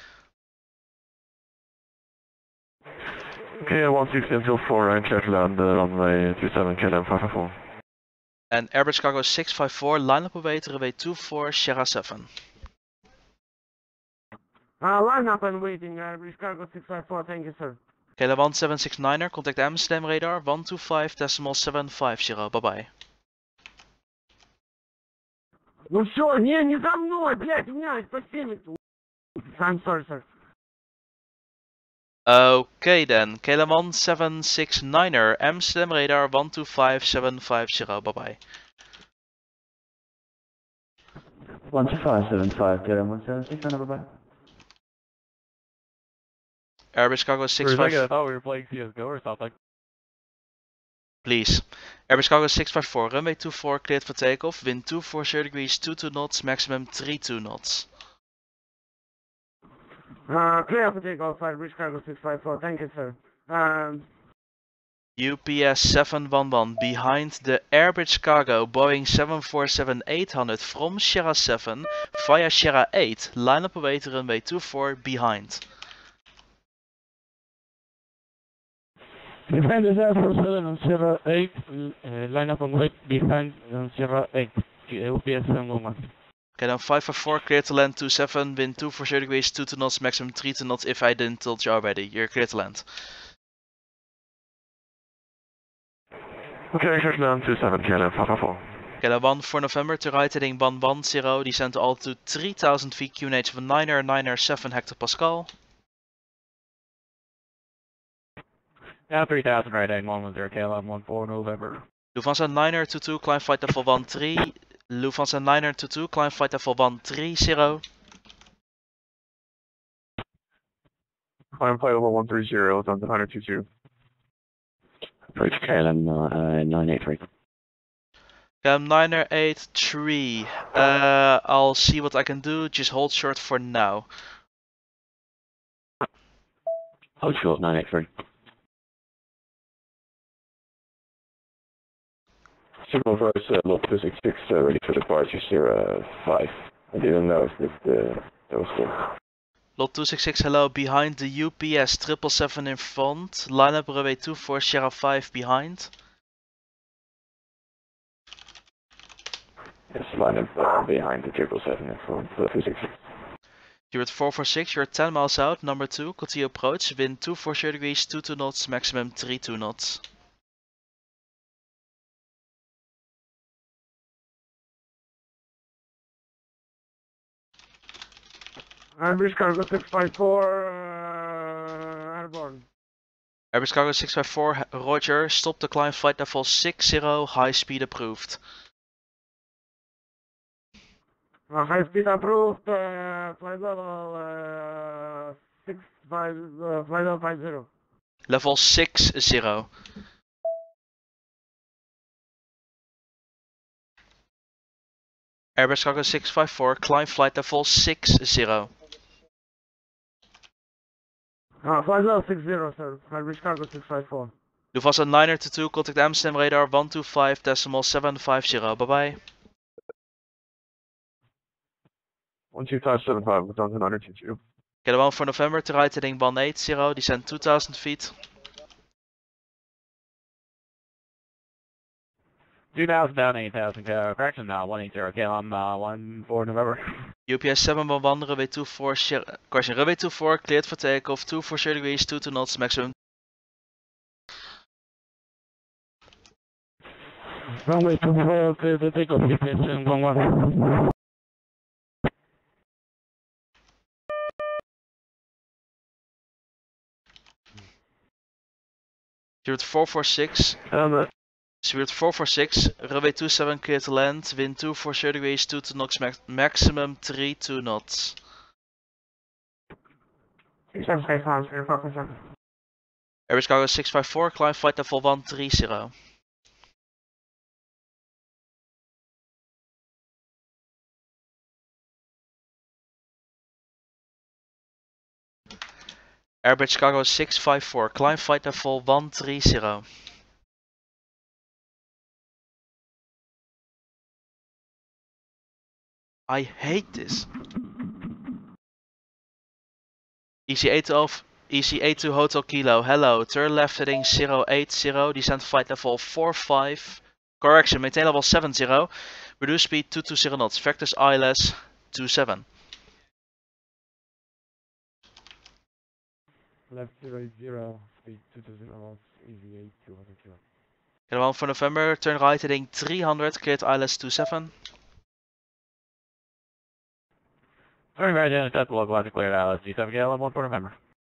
Okay, one six until four, and clear to land, uh, runway two seven, K L M five five four. And Airbus Cargo six five four, line up away to runway two four, Sierra seven. Uh, line up and waiting, uh, British Cargo six five four, thank you, sir. K L M one seven six niner, contact Amsterdam radar one two five decimal seven five zero, bye bye. Ну все, не, не за мной, блядь, у меня по всеми. I'm sorry, sir. Okay then, K L M one seven six niner, Amsterdam radar one two five seven five zero, bye bye. one two five seven five, K L M one seven six niner, bye bye. Airbus Cargo six For a five. second, I thought we were playing C S G O or something. Please. Airbus Cargo six five four, runway two four, cleared for takeoff, wind two four zero degrees, two two knots, maximum three two knots. Uh, clear for takeoff, uh, British Cargo six five four, thank you, sir. Um, U P S seven one one, behind the Airbus Cargo Boeing seven forty-seven eight hundred from Sierra seven via Sierra eight, line up away to runway two four, behind. Behind the Air Force seven on Sierra eight, uh, line up and wait behind on Sierra eight, U P S seven one one. Okay, then five five four, clear to land two seven, wind two four zero degrees, two two knots, maximum three two knots if I didn't told you already. You're clear to land. Okay, short down two seven, K L M five five four. K L M one for November to right heading one one zero, descend to altitude three thousand feet, Q N H of niner niner seven hectopascal. Yeah, three thousand right heading one one zero, K L M one four November. Lufthansa niner two two, climb flight level one three. Lufthansa niner two two, climb flight level one three zero. Climb flight level one three zero, down to niner two two. Approach K L M uh, nine eight three. K L M niner eight three. Uh, I'll see what I can do, just hold short for now. Hold short nine eight three. Signal for us, uh, Lot two six six, uh, ready for departure, Sierra five. I didn't know if this, uh, that was good. Lot two six six, hello, behind the U P S triple seven in front, line up runway two four, Sierra five behind. Yes, line up uh, behind the triple seven in front, uh, two six six. You're at four four six, you're ten miles out, number two, continue approach, wind two four zero degrees, two two knots, maximum three two knots. uh, British Cargo six five four, uh, airborne. Airbus Cargo six five four, roger, stop the climb flight level six zero, high speed approved. Uh, high speed approved, uh, flight level, uh, six five, uh, flight level five zero. Level six zero. Airbus Cargo six five four, climb flight level six zero. Uh, flight level six zero, sir. British Cargo six five four. Lufthansa niner two two, contact Amsterdam radar one two five decimal seven five zero, bye bye. one two five seven five, we're down to niner two two. K L M one for November to right heading one eight zero, descend two thousand feet. two thousand down eight thousand, uh, correction now, one eight zero, K L M uh, one four November. U P S seven one one, runway two four, correction, runway two four, cleared for takeoff, two four zero degrees, two two knots, maximum. Runway two four, clear for takeoff, U P S seven one one. Spirit four four six. Um, uh, Spirit four four six, runway two seven, clear to land, wind two four zero degrees, two two knots, max maximum three two knots. six seven five five, zero four four seven. Airbus Cargo six five four, climb flight level one three zero. Airbus Cargo six five four, climb flight level one three zero. I hate this. E C eight twelve, E C eight two Hotel Kilo, hello, turn left heading zero eight zero, descend flight level four five, correction, maintain level seven zero, reduce speed two two zero knots, vectors I L S two seven. Left zero eight zero, speed two thousand knots, easy eight two hundred kilo. Get one for November, turn right heading three hundred, cleared I L S two seven. Turning right in, set localizer cleared I L S G seven K L M one for November.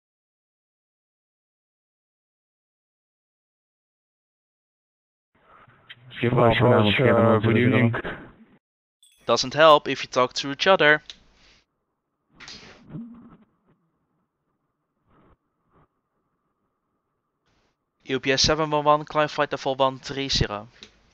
Skip approach, uh, good evening. Doesn't help if you talk to each other. U P S seven one one, climb flight level one three zero.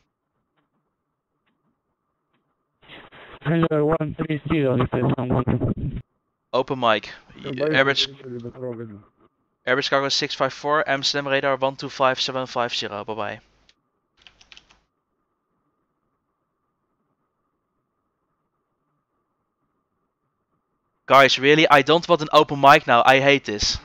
Hello, one three zero, this is someone. Open mic. Average, average cargo six five four, Amsterdam radar one two five seven five zero, bye bye. Guys, really? I don't want an open mic now, I hate this.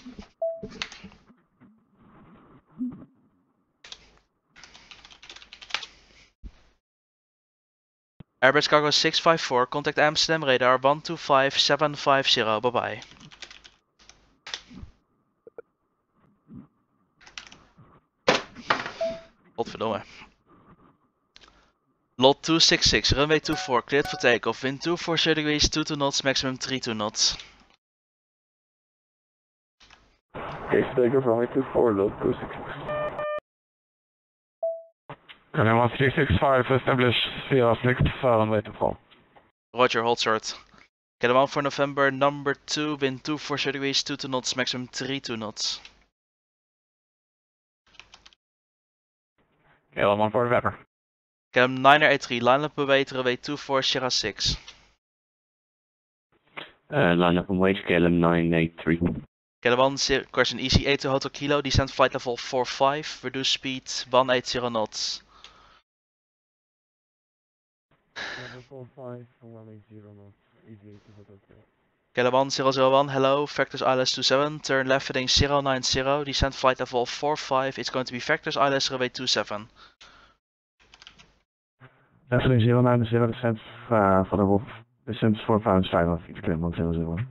Airbus cargo six five four, contact Amsterdam radar one two five seven five zero, bye bye. Godverdomme. Lot two six six, runway two four, cleared for takeoff, wind two four zero degrees, two two knots, maximum three two knots. Okay, takeoff runway two four, lot two six six. K L M one three six five, establish via flight runway two four. Roger, hold short. Get one for November, number two, wind two four zero degrees, two two knots, maximum three two knots. K L M one for November. K L M nine eight three, line up await, runway two four Sierra six. Uh, line up and wait, K L M nine eight three. K L M one, question E C eight to Hotel Kilo, descent flight level four five, reduce speed one eighty knots. Level four five, one eight zero knots, easy eight two hundred kilo. K L M one zero zero one, hello, Vectors I L S two seven, turn left heading zero nine zero, descent flight level four five, it's going to be Vectors I L S runway two seven. Left heading zero nine zero, descent uh, for the Wolf, descent four pounds five off, each clear one zero zero.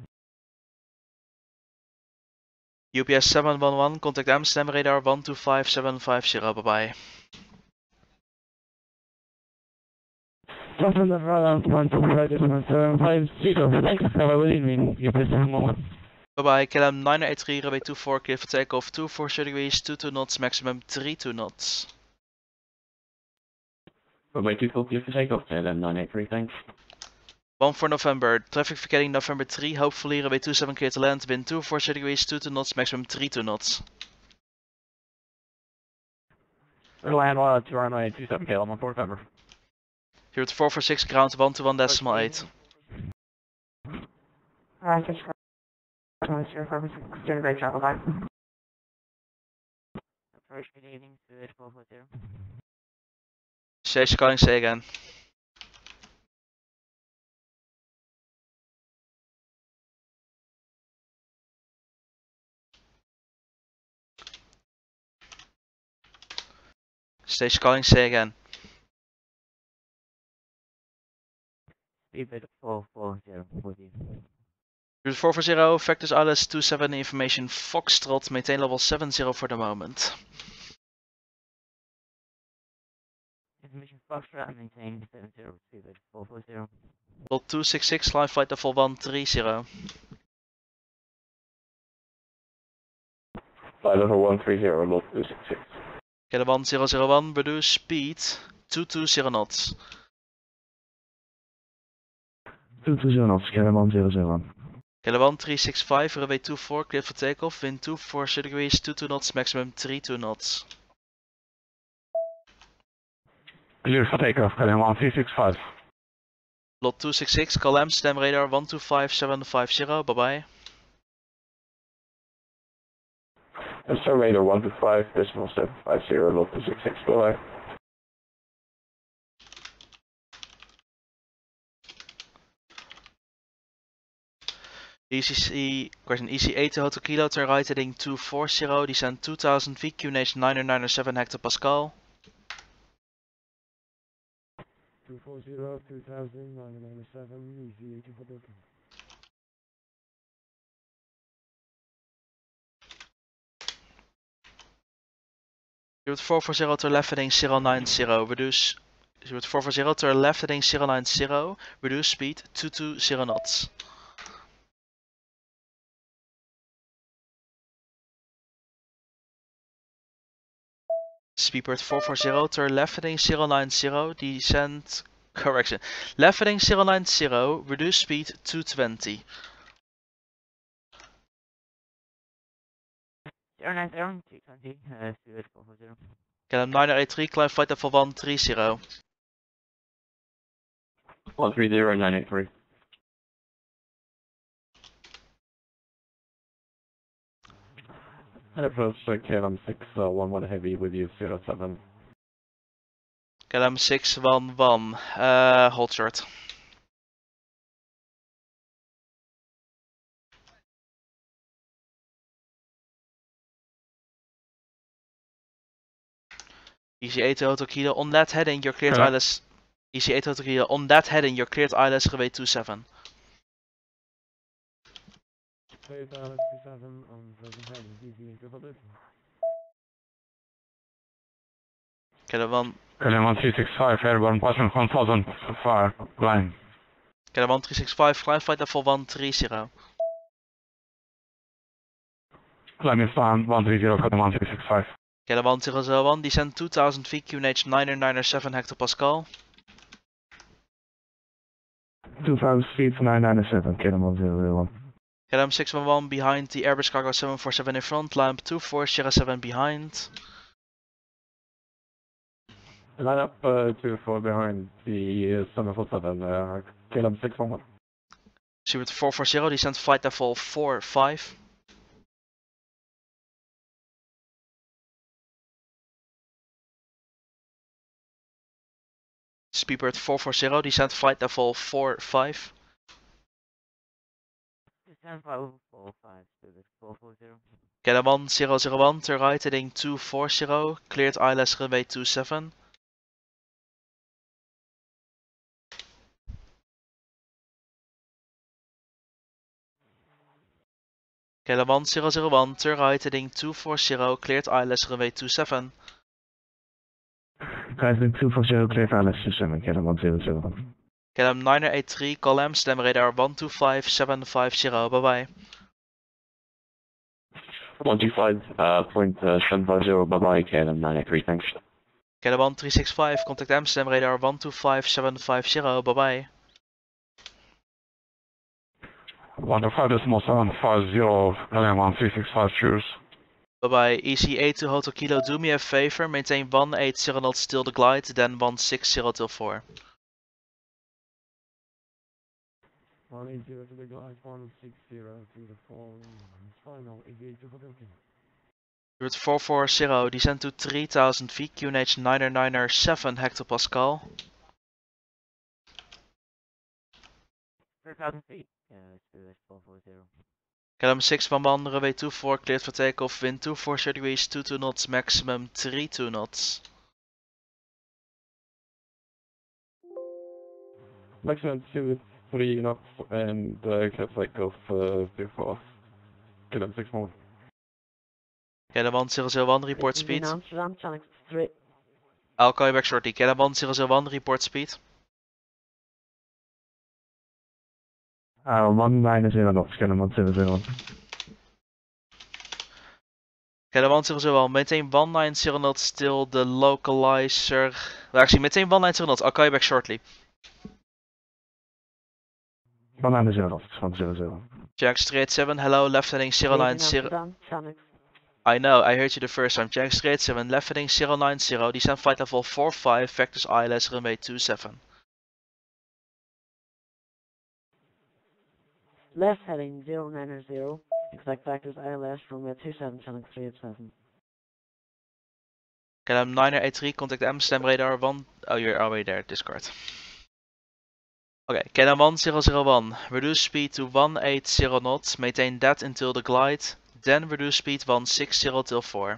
U P S seven one one, contact Amsterdam radar one two five seven five zero, bye bye. Bye bye, K L M nine eight three, runway two four, clear for takeoff, two four zero degrees, two two knots, maximum three two knots. Runway two four, clear for takeoff, K L M nine eight three, thanks. one for November, traffic forgetting November three, hopefully runway two seven clear to land, wind two four zero degrees, two two knots, maximum three two knots. Land while it's runway two seven K L M one for November. Here at four four six, ground one to one decimal eight. Alright, just for zero four six, doing great travel time. Approach good evening to eight four four zero. Station calling, say again. Station calling, say again. Speedbit four four zero, with you. Route four four zero, Vectors I L S two seven, information Foxtrot, maintain level seven zero for the moment. Information Foxtrot and maintain seven zero, speedbit four four zero. Lot two six six, line flight level one three zero. Flight level one three zero, lot two six six. K L M one zero zero one, reduce speed two two zero knots. two two zero knots, K L M one zero zero one. K L M one three six five, runway two four, cleared for takeoff, wind two four zero degrees, two two knots, maximum three two knots. Clear for takeoff, K L M one three six five. Lot two six six, call Amsterdam radar one two five seven five zero, bye bye. Amsterdam radar one two five decimal seven five zero, lot two six six, bye bye. E C C, question E C eight to Hotel Kilo, turn right heading two four zero, descend two thousand feet, Q N H nine nine seven hectopascal. two four zero, two thousand, nine nine seven, easy eight two hundred. Zero four four zero to left heading zero nine zero, reduce zero four four zero to left heading zero nine zero, reduce speed two two zero knots. Speedbird four four zero to left heading zero nine zero, descend, correction, left heading zero nine zero, reduce speed two twenty. zero nine zero, two twenty, uh, Speedbird four four zero. K L M nine eight three, climb flight level one three zero. one three zero nine eight three. And approach uh, K L M six one one heavy with you, zero seven. K L M six one one, uh, hold short. E C eight to Hotel Kilo, on that heading you're cleared Hello? I L S. E C eight to Hotel Kilo, on that heading you're cleared I L S runway two seven. K L M one, K L M one three six five, airborne passing one thousand far line. K L M one three six five, climb flight level one three zero. Climbing span one three zero, K L M one three six five. K L M one zero zero one, descend two thousand feet, Q N H nine nine seven hectopascal. two thousand feet, nine nine seven, K L M one zero zero one. K L M six one one behind the Airbus Cargo seven four seven in front, lamp two four zero seven behind. Line up uh, two four behind the uh, seven four seven, uh, K L M six one one. Zero four four zero, descend flight level four five. Speedbird four four zero, descend flight level four five. Descend flight level four five, Speedbird four four zero. K L M one zero zero one, to right heading two four zero, cleared I L S runway two seven. K L M one zero zero one, turn right heading two four zero, cleared I L S runway two seven. Rising two four zero, clear I L S two seven, K L M one zero zero one. K L M nine eight three, call M, stem radar one two five seven five zero, bye bye. one two five, uh, point uh, seven five zero, bye bye, K L M nine eight three, thanks. K L M one three six five, contact M, stem radar one two five seven five zero, bye bye. one two five decimal seven five zero, K L M one three six five, cheers. Bye bye, E C eight to Hotel Kilo, do me a favor, maintain one eight zero knots till the glide, then one six zero till four. one eight zero to the glide, one six zero to the four, final, engage to Hotel Kilo. Route four four zero, descend to three thousand feet, Q N H nine nine seven hectopascal. three thousand feet, yeah, Speedbird four four zero. K L M six one one, runway two four, cleared for takeoff, wind two four zero degrees, two two knots, maximum three two knots. Maximum two three knots and uh, clear takeoff uh, before K L M six one one. K L M one zero zero one, report speed. Amsterdam, channel three. I'll call you back shortly. K L M one zero zero one, report speed. Uh, one nine zero knots, K L M one zero zero one. K L M one zero zero one, maintain one nine zero knots till the localizer. Well, actually, maintain one nine zero knots. I'll call you back shortly. one nine zero knots, one zero zero. Jack Straight seven, hello, left heading zero nine zero. Amsterdam, channel. I know, I heard you the first time. Jack Straight seven, left heading zero nine zero, descend flight level four five, vectors I L S runway two seven. Left heading zero nine zero. Exact factors I L S from two seven, channel three eight seven. K L M nine eight three, contact M, stem radar one. Oh, you're already there, discard. Okay, K L M one zero zero one, reduce speed to one eight zero knots, maintain that until the glide, then reduce speed one six zero till four.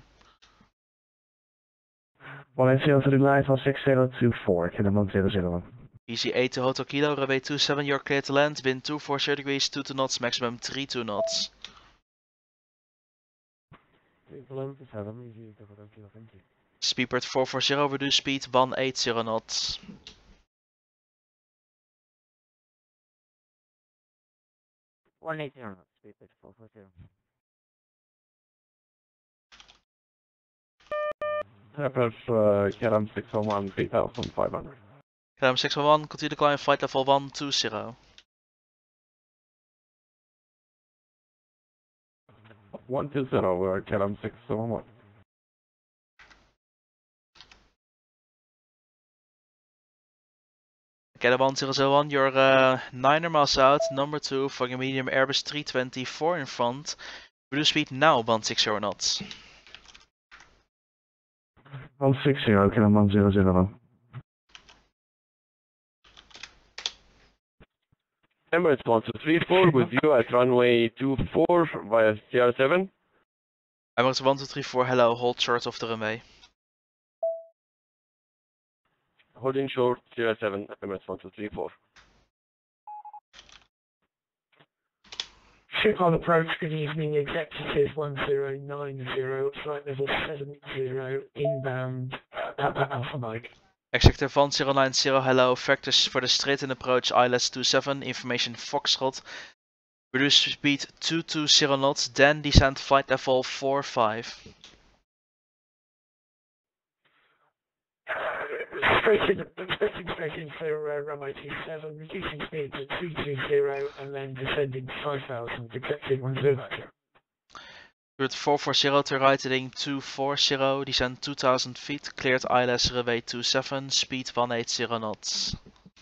one eight zero to the glide, one six zero two four, K L M one zero zero one. E C eight to Hotel Kilo, runway two seven, you're clear to land, wind two four zero degrees, two two knots, maximum three two knots. Speedbird four four zero, reduce speed one eight zero knots. one eight zero knots, Speedbird four four zero. Approach uh, K L M six one one, three thousand five hundred. K L M six one one, continue to climb flight level one two zero. one two zero, uh, K L M six one one. K L M one zero zero one, you're uh, nine miles out, number two, for your medium Airbus three twenty, four in front. Reduce speed now one six zero knots. one six zero, K L M one zero zero one. Emirates one two three four with you at runway two four via C R seven. Emirates one two three four, hello, hold short of the runway. Holding short, C R seven, Emirates one two three four. Ship on approach, good evening, executive one zero nine zero, flight level seven zero, inbound, Alpha Mike. Executive one zero nine zero, hello, vectors for the straight in approach, I L S two seven, information Foxtrot. Reduce speed two two zero knots, then descend flight level four five. Straight in, expecting straight in for uh, runway two seven, reducing speed to two two zero, and then descending five thousand, executive one zero nine zero. Route four four zero to right heading two four zero, descend two thousand feet, cleared I L S runway two seven, speed one eight zero knots.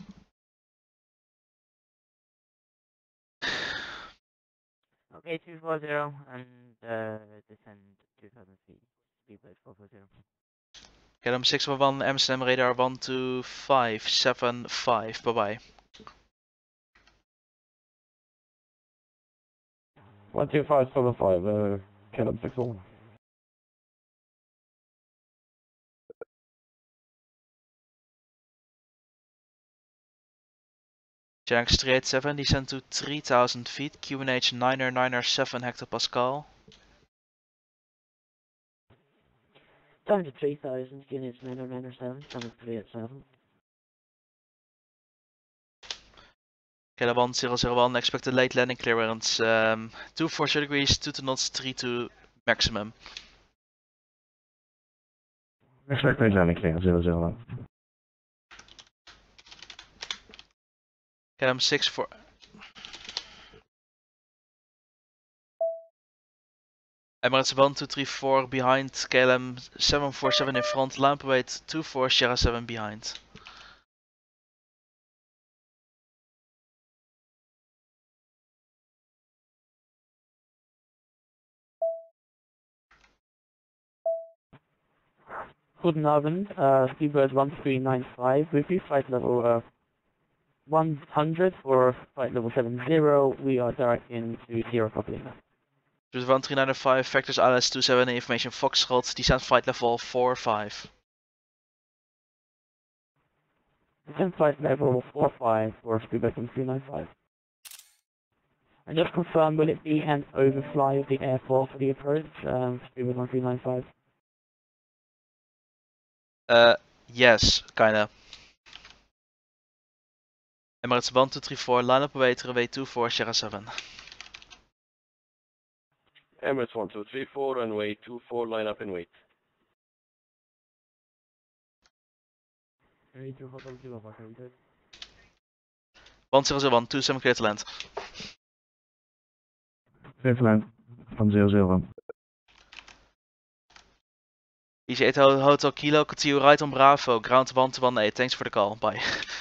Okay, two four zero, and uh, descend two thousand feet, Speedbird four four zero. K L M six one one, Amsterdam radar one two five seven five, bye bye. one two five seven five, uh, K L M six one one. Janks three eight seven, descend to three thousand feet, Q N H niner niner seven hectopascal. Down to three thousand, units nine oh nine oh seven, seven three eight seven. K L M one zero zero one, expected late landing clearance, um, two four zero degrees, two two knots, three two maximum. Expect late landing clear, zero zero one. K L M six four. Emirates one two three four behind, K L M seven four seven in front, lamp weight two four Sierra seven behind. Guten Abend, uh, Speedbird one three nine five, with you, flight level uh, one hundred for flight level seven zero, we are directing to zero coupling. Dus one three nine five, vectors I L S two seven, information Foxtrot, descend flight level four five. Descend flight level four five for Speedbird one three nine five. And just confirm, will it be an overfly of the airport for the approach, um, Speedbird one three nine five? Uh, yes, kinda. Emirates one two three four, line up away, runway two four Sierra seven. Emirates one two three four, runway two four, line up and wait. one zero zero one, two seven clear to land. Clear to land, one zero zero one. E C eight Hotel Kilo, continue right on Bravo, ground one two one eight, thanks for the call, bye.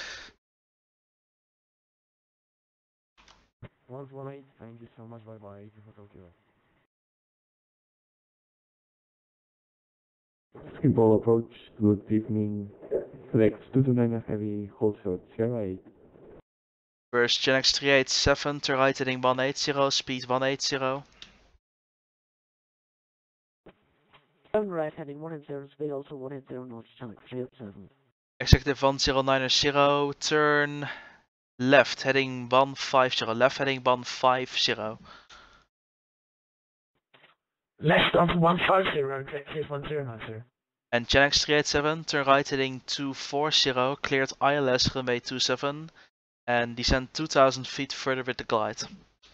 one one eight, thank you so much, bye bye, Hotel Kilo. Skimball approach, good evening. Flex two two nine heavy, hold short, Sierra eight. First Genex three eight seven, to right heading one eight zero, speed one eight zero. Turn right heading one eight zero, speed also one eight zero knots, channel three eight seven. Executive one zero nine zero, turn left heading one five zero, left heading one five zero. Left on one five zero, executive one zero nine zero. And Genex three eight seven, turn right heading two four zero, cleared I L S runway two seven, and descend two thousand feet further with the glide.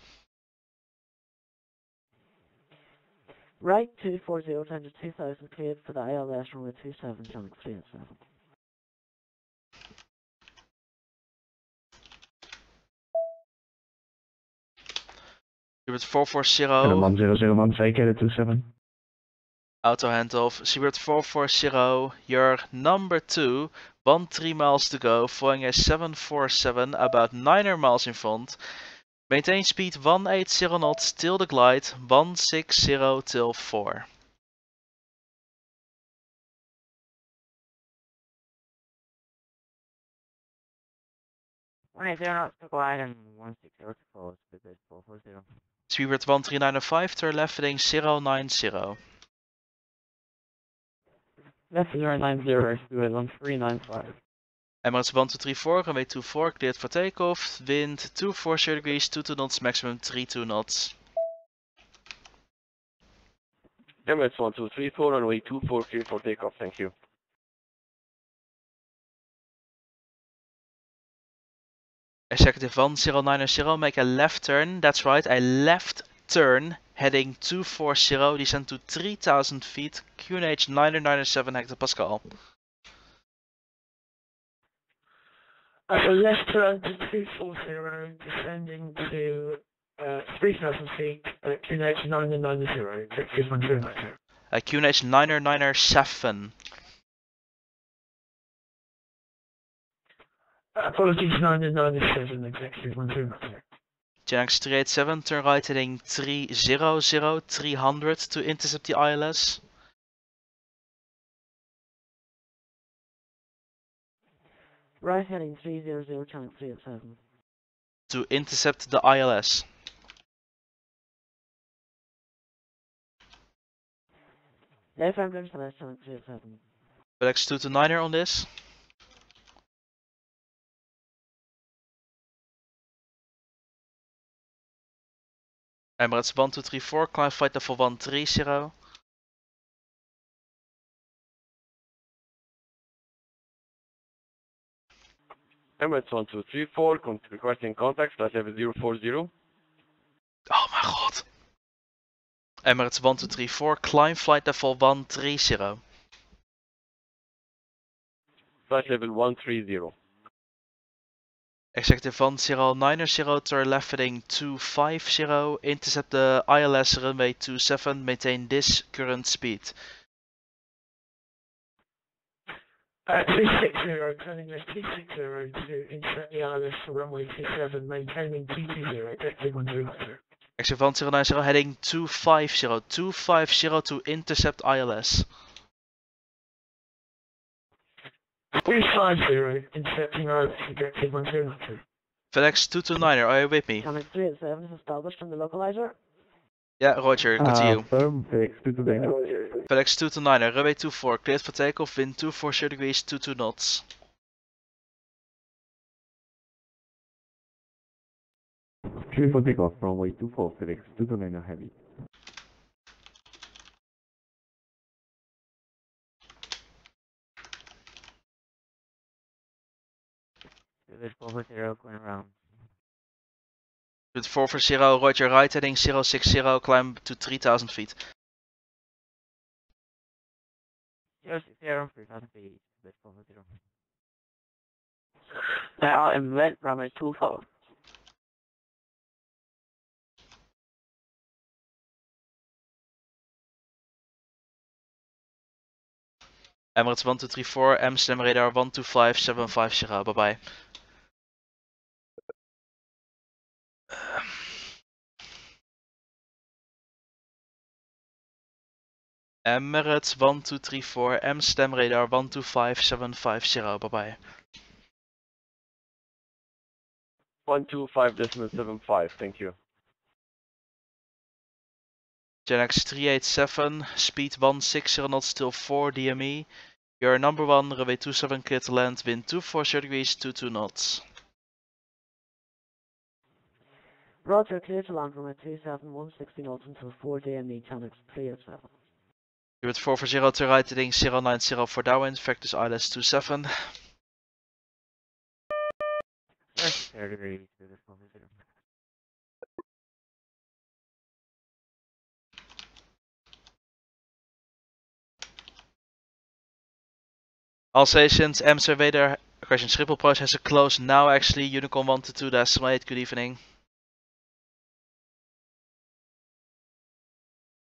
Right two four zero times two thousand cleared for the I L S runway two seven, Genex three eight seven. Seabird four four And zero, one zero zero one, take it two seven. auto handoff. Seabird four four zero, you're number two, one three miles to go, flying a seven four seven, about nine hundred miles in front. Maintain speed one eight zero knots till the glide, one six zero till four. one eight zero knots to glide and one six zero to four, Seabird four four zero. Seabird one three nine five, turn left heading zero nine zero. Left zero nine zero, Seabird one three nine five. Emirates one two three four, runway two four, cleared for takeoff, wind two four zero degrees, two two knots, maximum three two knots. Emirates one two three four, runway two four, clear for takeoff, thank you. Executive one zero nine zero, make a left turn, that's right, a left turn, heading two four zero, descend to three thousand feet, Q N H nine nine seven hectopascal. At the left turn to two four zero, descending to uh, three thousand feet, at Q N H nine nine zero, executive one zero nine zero. Uh, Q N H nine nine seven. Apologies, nine nine seven, executive one zero nine zero. Genex three eight seven, turn right heading three zero zero, three hundred to intercept the I L S. Right heading three zero zero, Genex three eight seven. To intercept the I L S. Left arm damage to left, Genex three eight seven. Flex two to niner on this. Emirates one two three four, climb flight level one three zero. Emirates one two three four, con requesting contact, flight level zero four zero. Oh my god. Emirates one two three four, climb flight level one three zero. Flight level one three zero. Executive one zero nine zero, turn left heading two five zero, intercept the I L S runway two seven, maintain this current speed. Uh, three six zero, turning left three six zero to intercept the I L S for runway two seven, maintaining two two zero, executive one zero nine zero. Executive one zero nine zero, heading two five zero, two five zero to intercept I L S. three five zero, intercepting I L S, executive one zero nine zero. FedEx two two nine, are you with me? Genex three eight seven is established from the localizer. Yeah, Roger, good to you. Firm fix, two two nine. FedEx two two nine, runway two four, cleared for takeoff, wind two four zero degrees, two two knots. Clear for takeoff, runway two four, FedEx two two nine heavy. Seabird four four zero, going around. With four four zero, Roger, right heading zero six zero, climb to three thousand feet. zero six zero, three thousand feet, Seabird four four zero. Now in vent runway two four. Emirates one two three four, Amsterdam radar one two five seven five zero, bye bye. Emirates one two three four, Amsterdam radar one two five seven five zero, bye bye. one two five decimal seven five, thank you. Genex three eight seven, speed one six zero knots till four D M E. You're number one, runway two seven, clear to land, wind two four zero degrees, two two knots. Roger, clear to land runway two seven, one sixty knots until four D M E, Genex three eight seven. You're at four four zero to right heading zero nine zero for downwind, Vectus I L S two seven. All stations, M Sir Vader, correction, Schiphol approach has a close now actually, Unicorn one to two decimal eight, good evening.